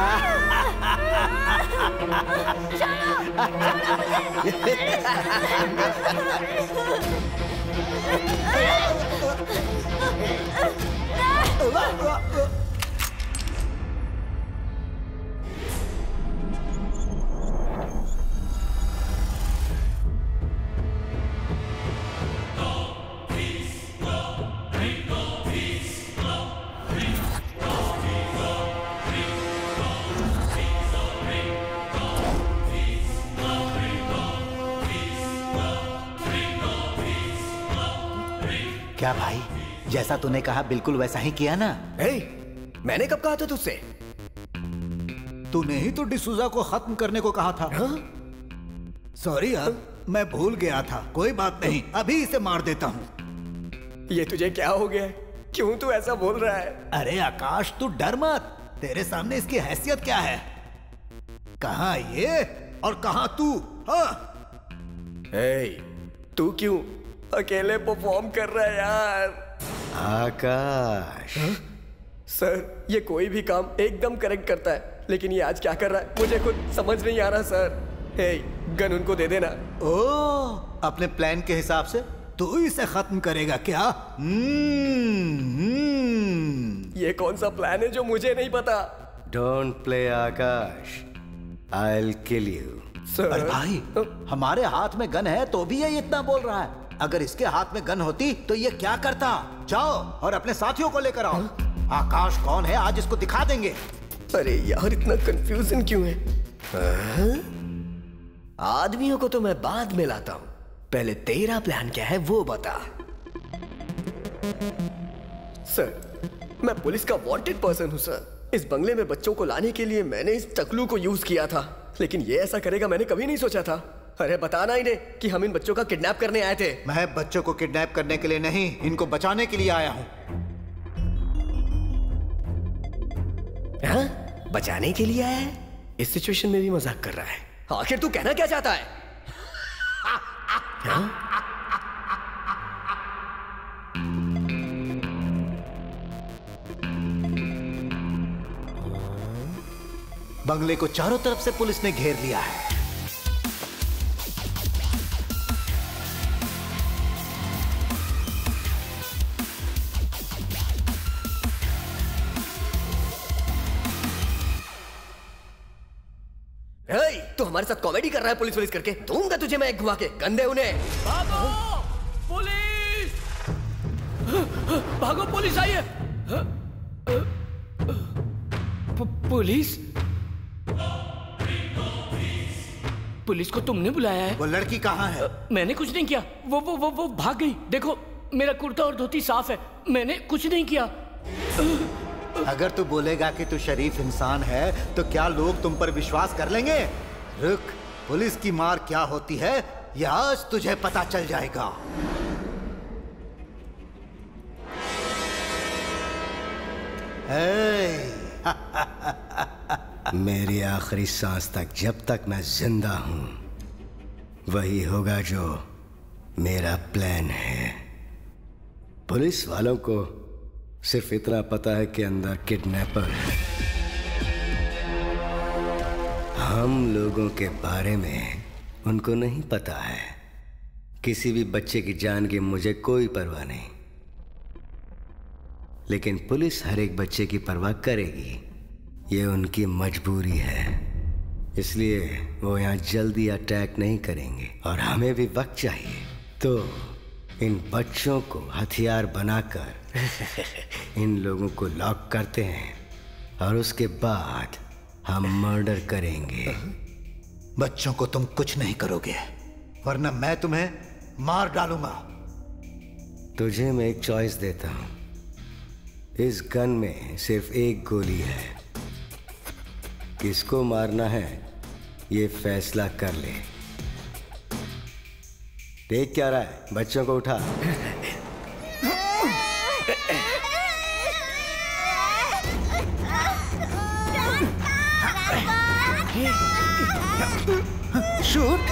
क्या भाई, जैसा तूने कहा बिल्कुल वैसा ही किया ना? hey, मैंने कब कहा था तुझसे? तूने ही तो डिसूजा को खत्म करने को कहा था। सॉरी यार, मैं भूल गया था। कोई बात नहीं, अभी इसे मार देता हूँ। ये तुझे क्या हो गया? क्यों तू ऐसा बोल रहा है? अरे आकाश, तू डर मत। तेरे सामने इसकी हैसियत क्या है? कहाँ ये और कहाँ तू? हाँ? hey, तू क्यों अकेले परफॉर्म कर रहा है यार? आकाश। हा? सर, ये कोई भी काम एकदम करेक्ट करता है, लेकिन ये आज क्या कर रहा है मुझे खुद समझ नहीं आ रहा सर। हे, गन उनको दे देना। ओह, अपने प्लान के हिसाब से तू इसे खत्म करेगा क्या? hmm, ये कौन सा प्लान है जो मुझे नहीं पता? Don't play Akash, I'll kill you। सर, अरे भाई, हमारे हाथ में गन है तो भी ये इतना बोल रहा है। अगर इसके हाथ में गन होती तो ये क्या करता? जाओ और अपने साथियों को लेकर आओ। आकाश कौन है, आज इसको दिखा देंगे। अरे यार, इतना कंफ्यूजन क्यों है? आदमियों को तो मैं बाद में लाता हूँ, पहले तेरा प्लान क्या है वो बता। सर, मैं पुलिस का वांटेड पर्सन हूँ सर। इस बंगले में बच्चों को लाने के लिए मैंने इस टकलू को यूज किया था, लेकिन ये ऐसा करेगा मैंने कभी नहीं सोचा था। अरे बताना इन्हें कि हम इन बच्चों का किडनैप करने आए थे। मैं बच्चों को किडनैप करने के लिए नहीं, इनको बचाने के लिए आया हूँ। हाँ? बचाने के लिए आया है? इस सिचुएशन में भी मजाक कर रहा है। आखिर तू कहना क्या चाहता है? हाँ? बंगले को चारों तरफ से पुलिस ने घेर लिया है। तो हमारे साथ कॉमेडी कर रहा है पुलिस पुलिस करके। दूंगा तुझे मैं एक घुमा के। गंदे उन्हें। भागो! पुलिस! भागो, पुलिस आई है। पुलिस? पुलिस को तुमने बुलाया है? वो लड़की कहाँ है? मैंने कुछ नहीं किया। वो वो वो वो भाग गई। देखो, मेरा कुर्ता और धोती साफ है। मैंने कुछ नहीं किया। अगर तू बोलेगा कि तू शरीफ इंसान है तो क्या लोग तुम पर विश्वास कर लेंगे? रुक, पुलिस की मार क्या होती है यह आज तुझे पता चल जाएगा। मेरी आखिरी सांस तक जब तक मैं जिंदा हूं, वही होगा जो मेरा प्लान है। पुलिस वालों को सिर्फ इतना पता है कि अंदर किडनैपर है। हम लोगों के बारे में उनको नहीं पता है। किसी भी बच्चे की जान की मुझे कोई परवाह नहीं, लेकिन पुलिस हर एक बच्चे की परवाह करेगी। ये उनकी मजबूरी है, इसलिए वो यहाँ जल्दी अटैक नहीं करेंगे और हमें भी वक्त चाहिए। तो इन बच्चों को हथियार बनाकर इन लोगों को लॉक करते हैं और उसके बाद हम मर्डर करेंगे। बच्चों को तुम कुछ नहीं करोगे, वरना मैं तुम्हें मार डालूंगा। तुझे मैं एक चॉइस देता हूं। इस गन में सिर्फ एक गोली है। किसको मारना है ये फैसला कर ले। देख क्या रहा है? बच्चों को उठा। शूट।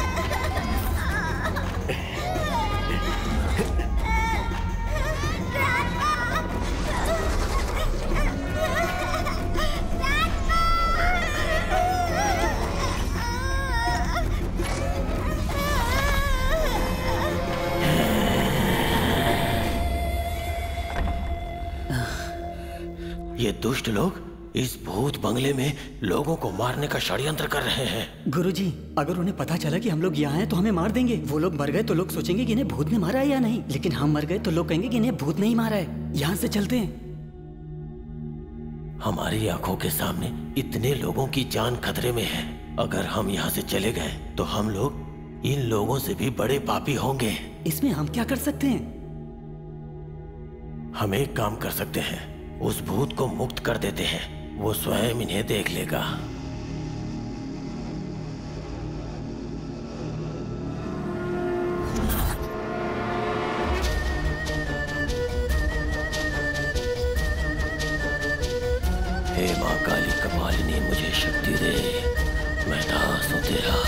ये दुष्ट लोग इस भूत बंगले में लोगों को मारने का षड्यंत्र कर रहे हैं। गुरुजी, अगर उन्हें पता चला कि हम लोग यहाँ हैं तो हमें मार देंगे। वो लोग मर गए तो लोग सोचेंगे कि इन्हें भूत ने मारा है या नहीं, लेकिन हम मर गए तो लोग कहेंगे कि इन्हें भूत नहीं मारा है। यहाँ से चलते हैं। हमारी आंखों के सामने इतने लोगों की जान खतरे में है। अगर हम यहाँ से चले गए तो हम लोग इन लोगों से भी बड़े पापी होंगे। इसमें हम क्या कर सकते हैं? हम एक काम कर सकते हैं, उस भूत को मुक्त कर देते हैं, वो स्वयं इन्हें देख लेगा। हे माँ काली कपालिनी, मुझे शक्ति दे, मैं दास हूँ तेरा।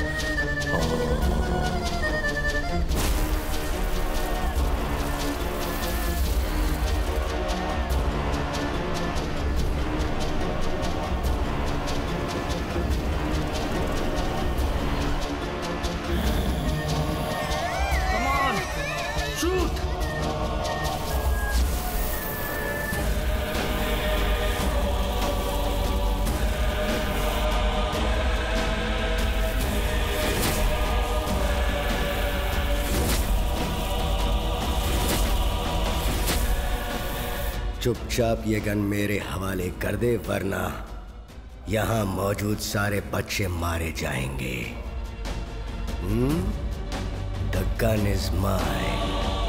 चुपचाप ये गन मेरे हवाले कर दे, वरना यहाँ मौजूद सारे बच्चे मारे जाएंगे। हम्म? The gun is mine.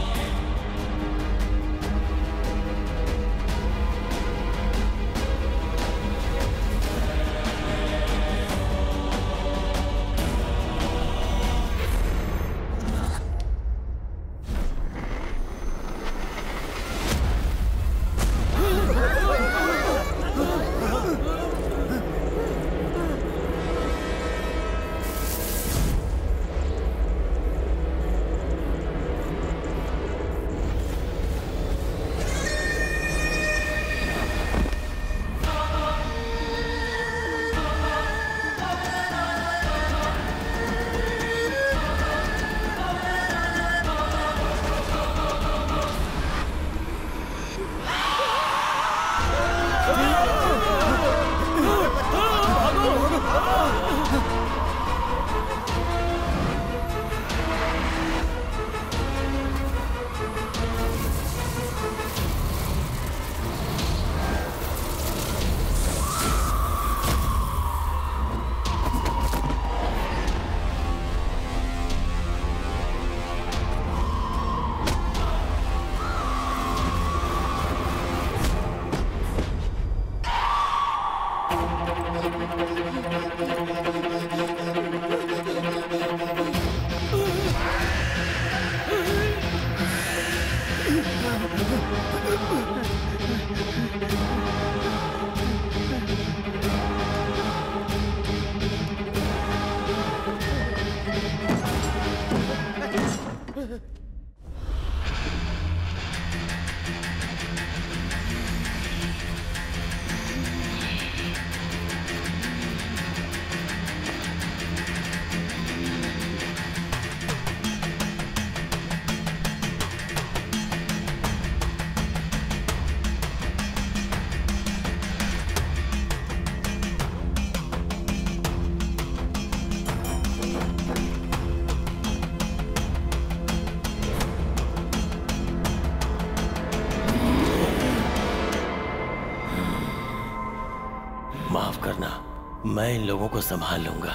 माफ करना, मैं इन लोगों को संभाल लूंगा,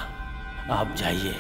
आप जाइए।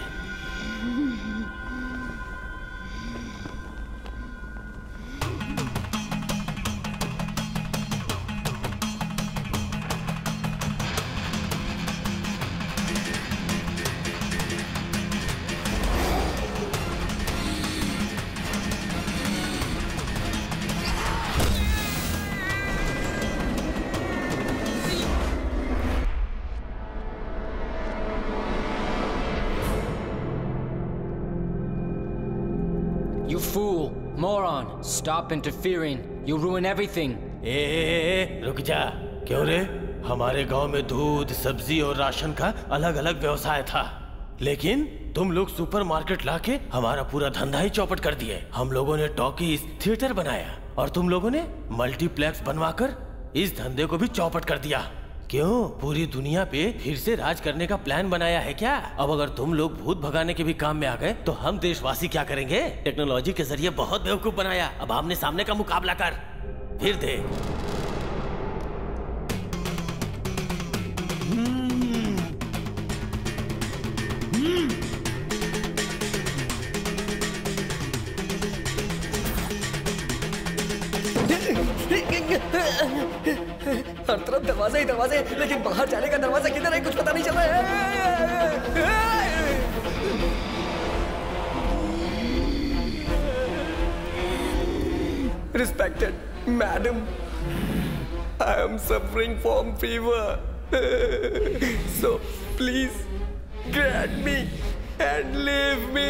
You fool, moron! Stop interfering. You'll ruin everything. ए, ए, ए, रुक जा। क्यों रे? हमारे गांव में दूध, सब्जी और राशन का अलग अलग व्यवसाय था, लेकिन तुम लोग सुपरमार्केट लाके हमारा पूरा धंधा ही चौपट कर दिए। हम लोगों ने टॉकीज, थिएटर बनाया और तुम लोगों ने मल्टीप्लेक्स बनवाकर इस धंधे को भी चौपट कर दिया। क्यों? पूरी दुनिया पे फिर से राज करने का प्लान बनाया है क्या? अब अगर तुम लोग भूत भगाने के भी काम में आ गए तो हम देशवासी क्या करेंगे? टेक्नोलॉजी के जरिए बहुत बेवकूफ बनाया। अब आमने सामने का मुकाबला कर, फिर देख। हर तरफ दरवाजे ही दरवाजे, लेकिन बाहर जाने का दरवाजा किधर है कुछ पता नहीं चल रहा है। Respected madam, I am suffering from fever, so please grant me and leave me.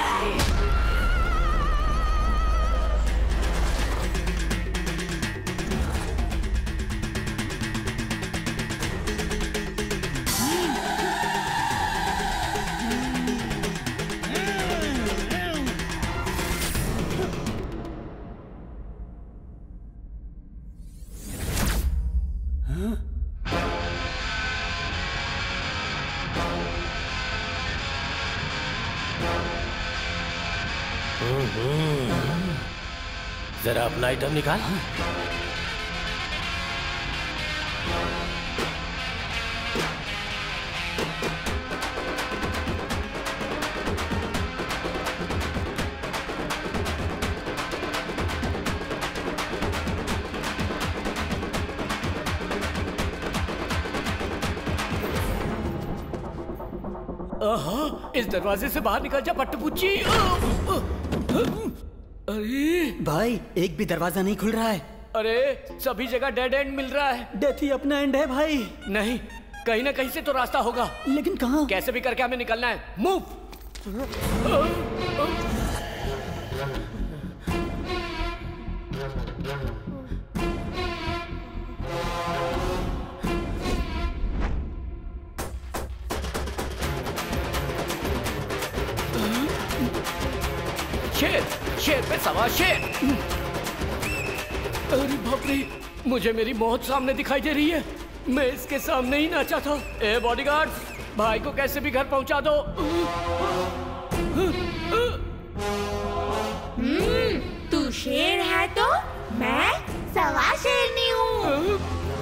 जरा अपना आइटम निकाल। इस दरवाजे से बाहर निकल जा पट्टपुच्ची। अरे भाई, एक भी दरवाजा नहीं खुल रहा है। अरे सभी जगह डेड एंड मिल रहा है। डेथ ही अपना एंड है भाई। नहीं, कहीं ना कहीं से तो रास्ता होगा। लेकिन कहाँ? कैसे भी करके हमें निकलना है। मूव। शेर, शेर पे सवार शेर। अरे बाप रे, मुझे मेरी मौत सामने दिखाई दे रही है। मैं इसके सामने ही नाचा था। ए बॉडीगार्ड, भाई को कैसे भी घर पहुंचा दो। हम्म, तू शेर है तो मैं सवा शेरनी हूँ।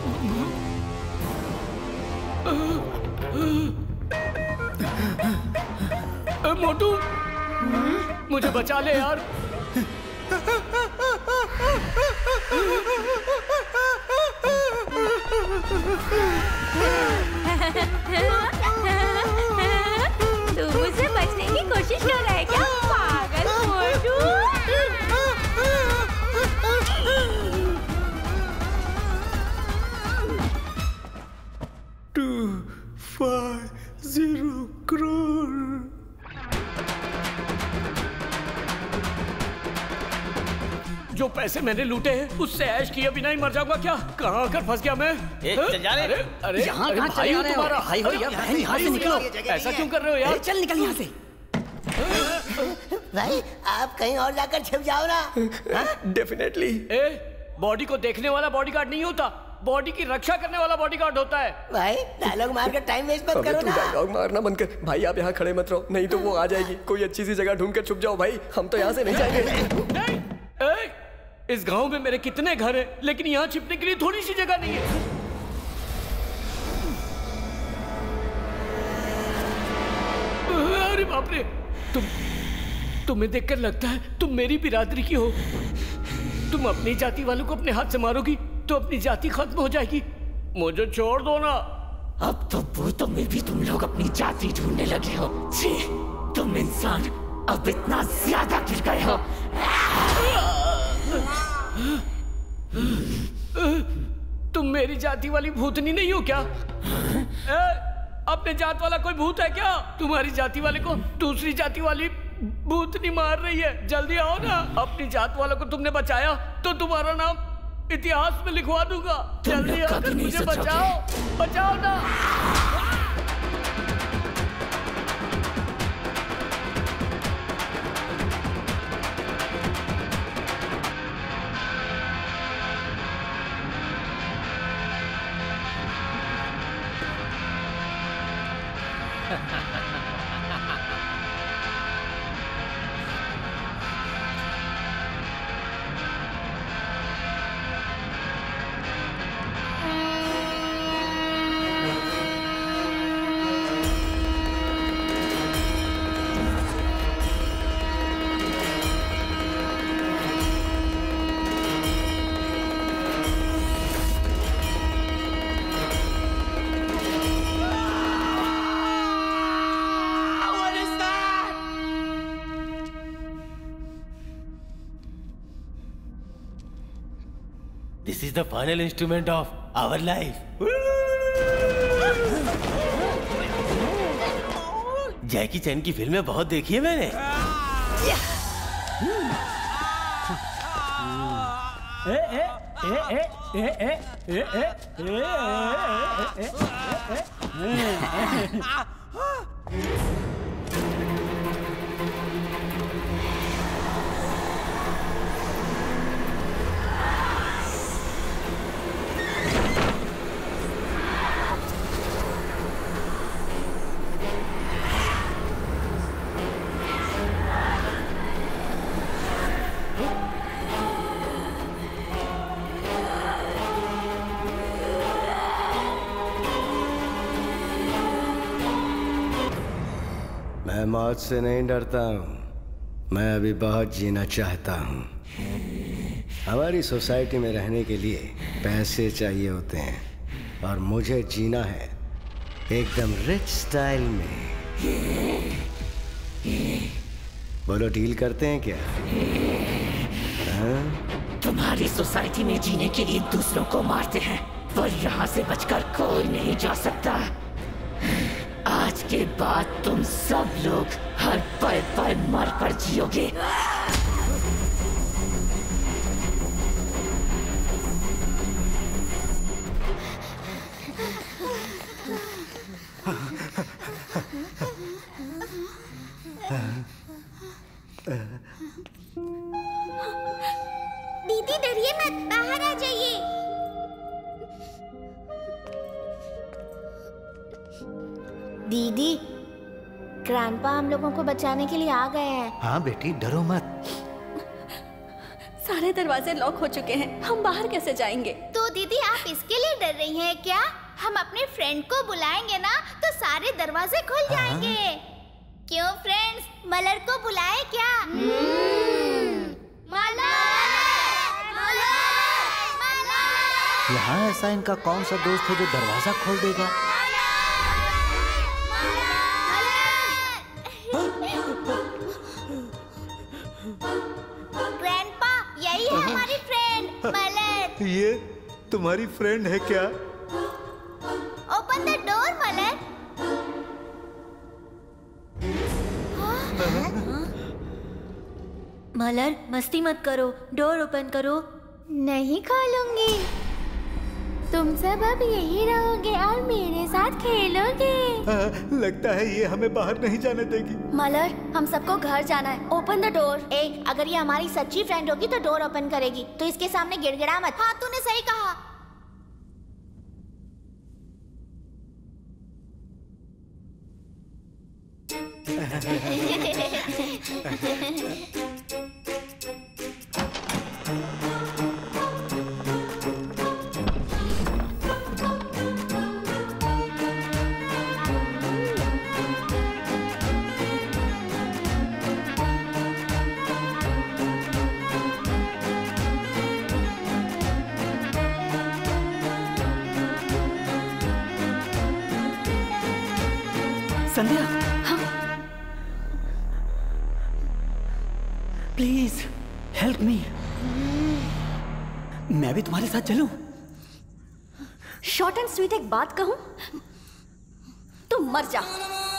मोटू, मुझे बचा ले यार। तू मुझसे बचने की कोशिश कर रहा है क्या, पागल मोटू? Two five zero crore. जो पैसे मैंने लूटे हैं उससे ऐश किए बिना ही मर जाऊंगा क्या? कहाँ आकर फंस गया मैं? ए, चल जा रे। अरे अरे यहाँ अरे कहाँ भाई चले हूँ आ रहे हो? तुम्हारा। भाई हो या बहन, यहाँ से निकलो। ऐसा क्यों कर रहे हो यार? चल निकल यहाँ से। भाई आप कहीं और जाकर छिप जाओ ना। डेफिनेटली। ए, बॉडी को देखने वाला बॉडीगार्ड नहीं होता, बॉडी की रक्षा करने वाला बॉडीगार्ड होता है। भाई डायलॉग मार कर टाइम वेस्ट मत करो ना। डायलॉग मारना बंद कर भाई, आप यहाँ खड़े मत रहो, नहीं तो वो आ जाएगी। कोई अच्छी सी जगह ढूंढ कर छुप जाओ भाई, हम तो यहाँ से नहीं जाएंगे। ए, इस गांव में मेरे कितने घर हैं, लेकिन यहाँ छिपने के लिए थोड़ी सी जगह नहीं है। अरे बाप रे, तुम तुम्हें देखकर लगता है तुम मेरी बिरादरी की हो। तुम अपनी जाति वालों को अपने हाथ से मारोगी तो अपनी जाति खत्म हो जाएगी। मुझे छोड़ दो ना। अब तो भूतों में भी तुम लोग अपनी जाति ढूंढने लगे हो। छी, तुम इंसान अब इतना ज्यादा गिर गए हो। तुम मेरी जाति वाली भूतनी नहीं हो क्या? ए, अपने जात वाला कोई भूत है क्या? तुम्हारी जाति वाले को दूसरी जाति वाली भूतनी मार रही है। जल्दी आओ ना। अपनी जात वालों को तुमने बचाया तो तुम्हारा नाम इतिहास में लिखवा दूंगा। जल्दी आकर मुझे बचाओ, बचाओ ना। This is the final instrument of our life. Jackie Chan की फिल्में बहुत देखी है मैंने। ए ए ए ए ए ए ए ए ए ए मैं मौत से नहीं डरता हूँ, मैं अभी बहुत जीना चाहता हूँ। हमारी सोसाइटी में रहने के लिए पैसे चाहिए होते हैं और मुझे जीना है एकदम रिच स्टाइल में। बोलो डील करते हैं क्या? हाँ? तुम्हारी सोसाइटी में जीने के लिए दूसरों को मारते हैं, पर यहाँ से बचकर कोई नहीं जा सकता। आज के बाद तुम सब लोग हर पल पल मर कर जियोगे। दीदी डरिए मत, बाहर आ जाइए। दीदी, ग्रैंडपा हम लोगों को बचाने के लिए आ गए हैं। हाँ बेटी, डरो मत। सारे दरवाजे लॉक हो चुके हैं, हम बाहर कैसे जाएंगे? तो दीदी आप इसके लिए डर रही हैं क्या? हम अपने फ्रेंड को बुलाएंगे ना तो सारे दरवाजे खुल जाएंगे। क्यों फ्रेंड्स, मलर को बुलाए क्या? यहाँ ऐसा इनका कौन सा दोस्त है जो दरवाजा खोल देगा? ग्रैंडपा, यही है हमारी फ्रेंड मलर। ये तुम्हारी फ्रेंड है क्या? Open the door Malar. Malar, मस्ती मत करो, डोर ओपन करो। नहीं खोलूंगी, तुम सब अब यही रहोगे और मेरे साथ खेलोगे। आ, लगता है ये हमें बाहर नहीं जाने देगी। मलर, हम सबको घर जाना है। Open the door. ए, अगर ये हमारी सच्ची फ्रेंड होगी तो डोर ओपन करेगी, तो इसके सामने गिड़गिड़ा मत। हाँ, तूने सही कहा। संध्या, हाँ? Please help me. मैं भी तुम्हारे साथ चलूं? शॉर्ट एंड स्वीट एक बात कहूं, तुम मर जा।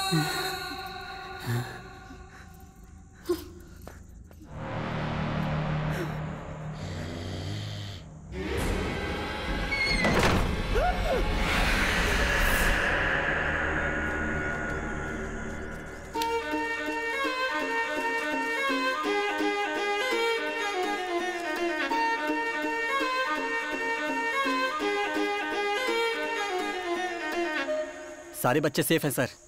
सारे बच्चे सेफ हैं सर।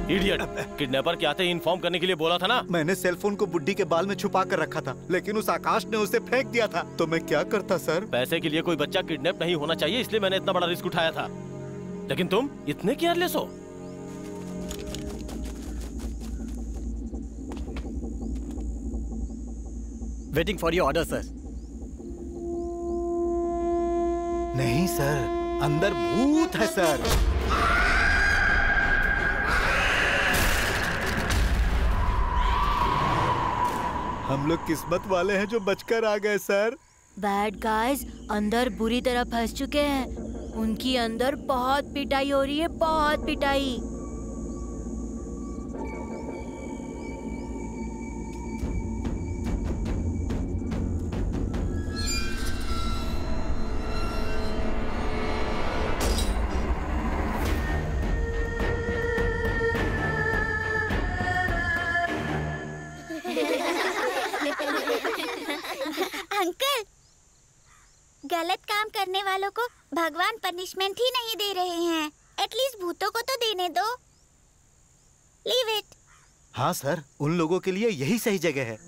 इडियट! किडनैपर के आते ही इन्फॉर्म करने के लिए बोला था ना। मैंने सेल फोन को बुड्ढी के बाल में छुपा कर रखा था, लेकिन उस आकाश ने उसे फेंक दिया था। तो मैं क्या करता सर? पैसे के लिए कोई बच्चा किडनैप नहीं होना चाहिए, इसलिए मैंने इतना बड़ा रिस्क उठाया था। लेकिन तुम इतने केयरलेस हो। Waiting for your order sir. नहीं सर, अंदर भूत है सर। हम लोग किस्मत वाले हैं जो बचकर आ गए सर। बैड गाइस अंदर बुरी तरह फंस चुके हैं। उनकी अंदर बहुत पिटाई हो रही है, बहुत पिटाई। अंकल, गलत काम करने वालों को भगवान पनिशमेंट ही नहीं दे रहे हैं। एटलीस्ट भूतों को तो देने दो। Leave it. हाँ सर, उन लोगों के लिए यही सही जगह है।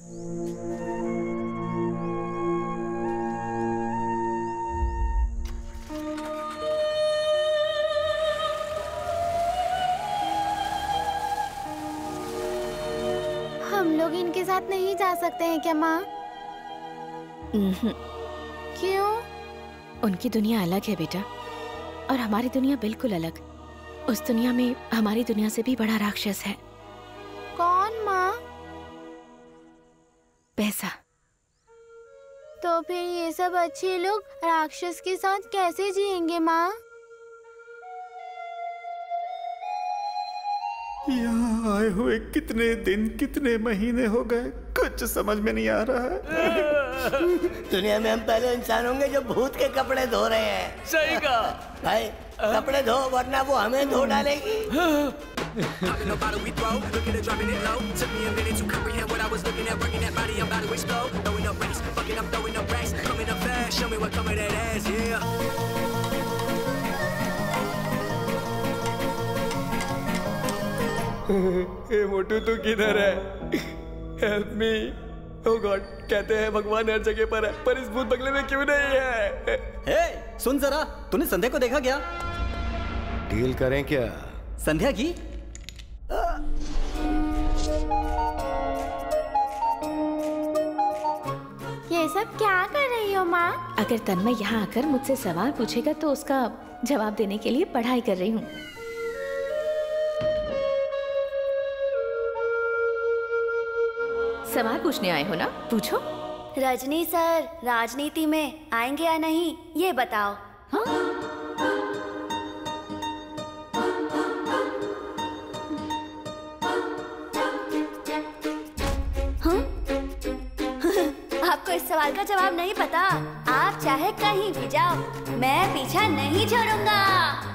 हम लोग इनके साथ नहीं जा सकते हैं क्या माँ? क्यों? उनकी दुनिया अलग है बेटा, और हमारी दुनिया बिल्कुल अलग। उस दुनिया में हमारी दुनिया से भी बड़ा राक्षस है। कौन माँ? पैसा। तो फिर ये सब अच्छे लोग राक्षस के साथ कैसे जिएंगे माँ? यहाँ आए हुए कितने दिन कितने महीने हो गए, कुछ समझ में नहीं आ रहा है। दुनिया में हम पहले इंसान होंगे जो भूत के कपड़े धो रहे हैं। सही कहा भाई, कपड़े धो वरना वो हमें धो डालेगी। Popping a bottle we throw, looking at dropping it low. Took me a minute to comprehend what I was looking at. Working that body, I'm about to explode. Throwing up racks, fucking I'm throwing up racks. Coming up fast, show me what come with that ass, yeah. ए मोटू तू किधर है? Help me. ओह गॉड, कहते हैं भगवान हर जगह पर है, पर इस भूत बंगले में क्यों नहीं है? हे, सुन जरा, तूने संध्या को देखा क्या? डील करें क्या? संध्या की? ये सब क्या कर रही हो माँ? अगर तन्मय यहाँ आकर मुझसे सवाल पूछेगा तो उसका जवाब देने के लिए पढ़ाई कर रही हूँ। सवाल पूछने आए हो ना? पूछो। रजनी सर राजनीति में आएंगे या नहीं, ये बताओ। हाँ? हाँ? आपको इस सवाल का जवाब नहीं पता? आप चाहे कहीं भी जाओ, मैं पीछा नहीं छोड़ूंगा।